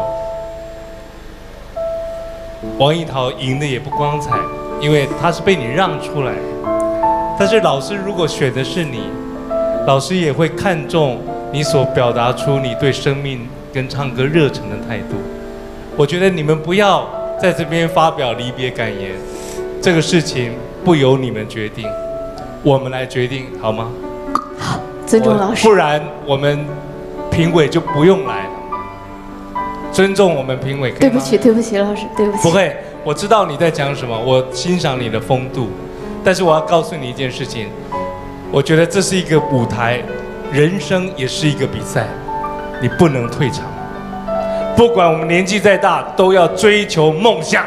王艺桃赢的也不光彩，因为他是被你让出来的。但是老师如果选的是你，老师也会看重你所表达出你对生命跟唱歌热忱的态度。我觉得你们不要在这边发表离别感言，这个事情不由你们决定，我们来决定，好吗？ 好，尊重老师。 不然我们评委就不用来了。尊重我们评委。 对不起，对不起，老师，对不起。 不会，我知道你在讲什么，我欣赏你的风度，但是我要告诉你一件事情，我觉得这是一个舞台，人生也是一个比赛，你不能退场。不管我们年纪再大，都要追求梦想。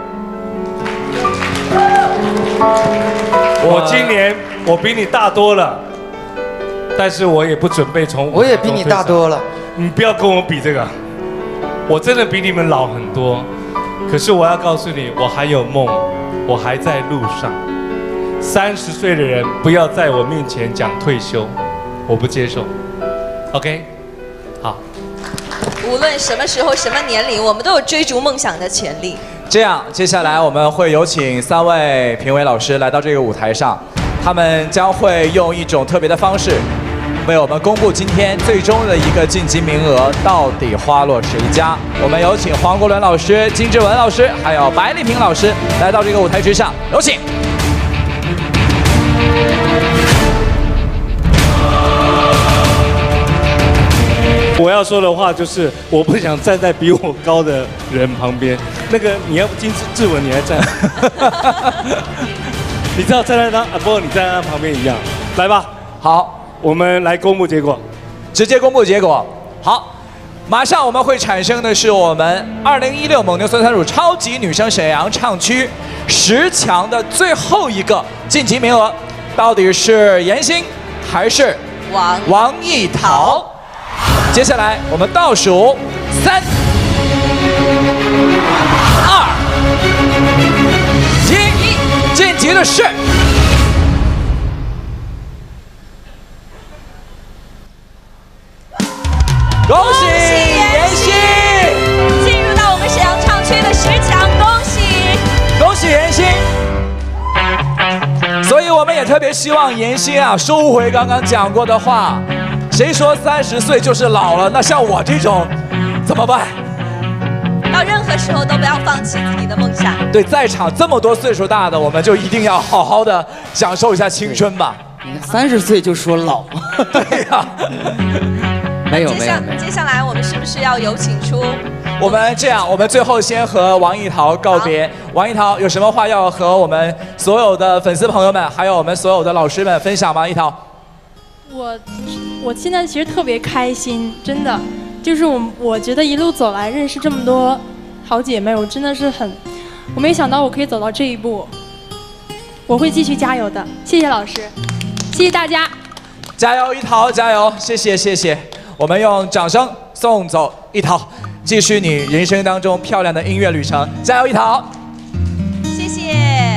我今年我比你大多了，但是我也不准备从我也比你大多了。 你不要跟我比这个，我真的比你们老很多。可是我要告诉你，我还有梦，我还在路上。30岁的人不要在我面前讲退休，我不接受。OK， 好。 无论什么时候、什么年龄，我们都有追逐梦想的权利。 这样，接下来我们会有请3位评委老师来到这个舞台上，他们将会用一种特别的方式，为我们公布今天最终的一个晋级名额到底花落谁家。我们有请黄国伦老师、金志文老师，还有白丽萍老师来到这个舞台之上，有请。 我要说的话就是，我不想站在比我高的人旁边。那个你要金志文，你还站？你知道站在他不过你站在他旁边一样。来吧， 好， 我们来公布结果， 直接公布结果。好，马上我们会产生的是我们2016蒙牛酸酸乳超级女声沈阳唱区10强的最后一个晋级名额，到底是严欣还是王艺桃？接下来我们倒数3、2、1，晋级的是恭喜妍希进入到我们沈阳唱区的10强， 恭喜妍希！所以我们也特别希望妍希啊收回刚刚讲过的话。谁说30岁就是老了？那像我这种怎么办？ 到任何时候都不要放弃自己的梦想。 对，在场这么多岁数大的，我们就一定要好好的享受一下青春吧。 你看30岁就说老， 对呀、 没有。 接下来我们是不是要有请出？ 我们这样，我们最后先和王艺桃告别。王艺桃有什么话要和我们所有的粉丝朋友们，还有我们所有的老师们分享吗？艺桃。 我现在其实特别开心，真的，就是我觉得一路走来认识这么多好姐妹，我真的是我没想到我可以走到这一步，我会继续加油的。谢谢老师，谢谢大家， 加油艺桃，加油！谢谢谢谢，我们用掌声送走艺桃，继续你人生当中漂亮的音乐旅程，加油艺桃！ 谢谢。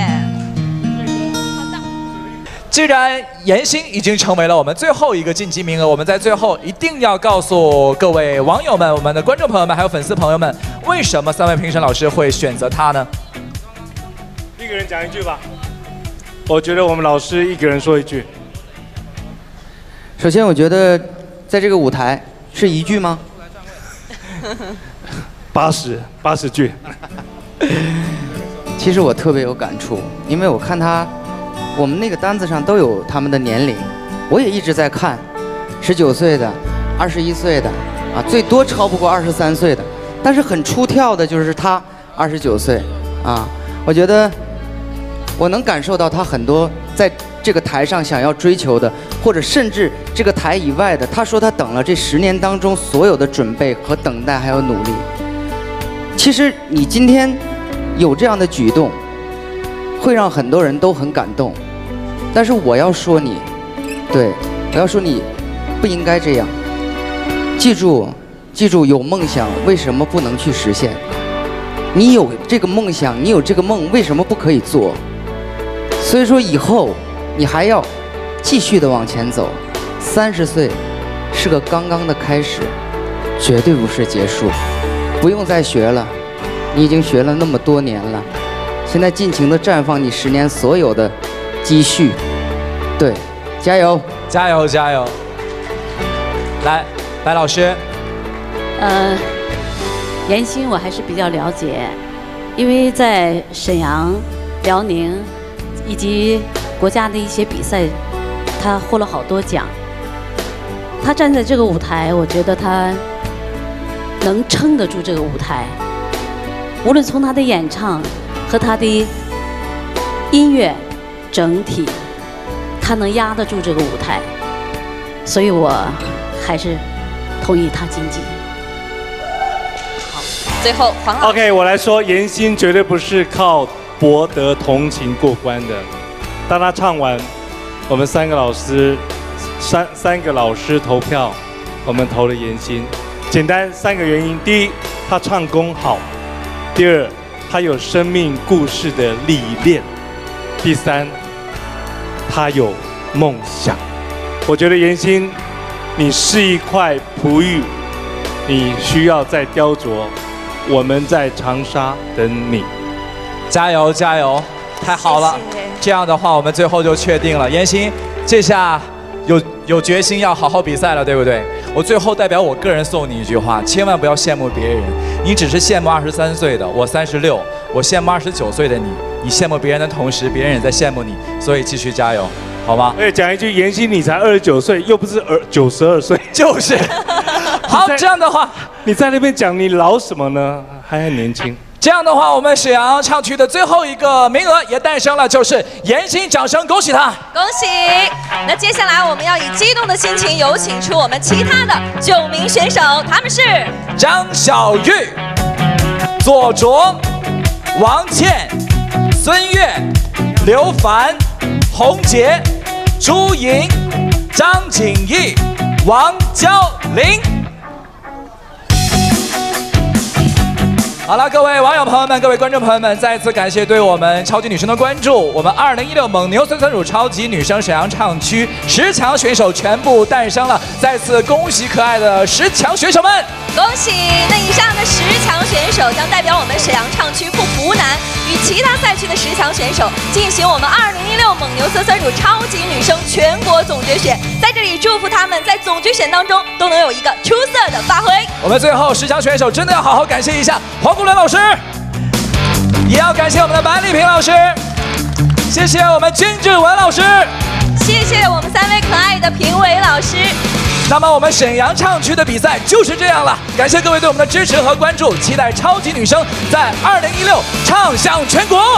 既然妍欣已经成为了我们最后一个晋级名额，我们在最后一定要告诉各位网友们、我们的观众朋友们还有粉丝朋友们，为什么3位评审老师会选择他呢？ 一个人讲一句吧。我觉得我们老师一个人说一句。 首先，我觉得在这个舞台是1句吗？80句。其实我特别有感触，因为我看他我们那个单子上都有他们的年龄，我也一直在看，19岁的、21岁的，啊，最多超不过23岁的，但是很出挑的就是他29岁，啊，我觉得我能感受到他很多在这个台上想要追求的，或者甚至这个台以外的。他说他等了这10年当中所有的准备和等待还有努力。其实你今天有这样的举动，会让很多人都很感动。但是我要说你，对，我要说你不应该这样。记住，记住，有梦想为什么不能去实现？你有这个梦想，你有这个梦，为什么不可以做？所以说以后你还要继续的往前走。30岁是个刚刚的开始，绝对不是结束。不用再学了，你已经学了那么多年了，现在尽情的绽放你10年所有的积蓄。对，加油， 加油，加油！来，白老师。 闫欣我还是比较了解，因为在沈阳、辽宁以及国家的一些比赛，他获了好多奖。他站在这个舞台，我觉得他能撑得住这个舞台。无论从他的演唱和他的音乐整体，他能压得住这个舞台，所以我还是同意他晋级。 好，最后黄老师。 OK， 我来说，闫欣绝对不是靠博得同情过关的。当他唱完，我们三个老师投票，我们投了闫欣。简单3个原因：第一，他唱功好；第二，他有生命故事的历练；第三，他有梦想。我觉得闫欣，你是一块璞玉，你需要再雕琢。我们在长沙等你， 加油加油！太好了， 谢谢。 这样的话，我们最后就确定了，闫欣，这下有决心要好好比赛了，对不对？我最后代表我个人送你一句话：千万不要羡慕别人，你只是羡慕23岁的我36，我羡慕29岁的你，你羡慕别人的同时，别人也在羡慕你，所以继续加油，好吗？ 而且讲一句，闫欣你才29岁，又不是92岁， 就是。好，这样的话， 你在那边讲你老什么呢？还很年轻。 这样的话，我们沈阳唱区的最后一个名额也诞生了，就是闫欣，掌声恭喜他！ 恭喜！那接下来我们要以激动的心情有请出我们其他的9名选手，他们是张小玉、左卓、王倩、孙悦、刘凡、洪杰、朱莹、张景逸、王娇玲。好了，各位网友朋友们，各位观众朋友们，再一次感谢对我们超级女声的关注。我们2016蒙牛酸酸乳超级女声沈阳唱区10强选手全部诞生了，再次恭喜可爱的10强选手们！ 恭喜！那以上的10强选手将代表我们沈阳唱区赴湖南，与其他赛区的10强选手进行我们2016蒙牛酸酸乳超级女声全国总决选。在这里祝福他们在总决选当中都能有一个出色的发挥。 我们最后10强选手真的要好好感谢一下黄国伦老师，也要感谢我们的白丽萍老师，谢谢我们君志文老师， 谢谢我们3位可爱的评委老师。 那么我们沈阳唱区的比赛就是这样了，感谢各位对我们的支持和关注，期待超级女声在2016唱响全国。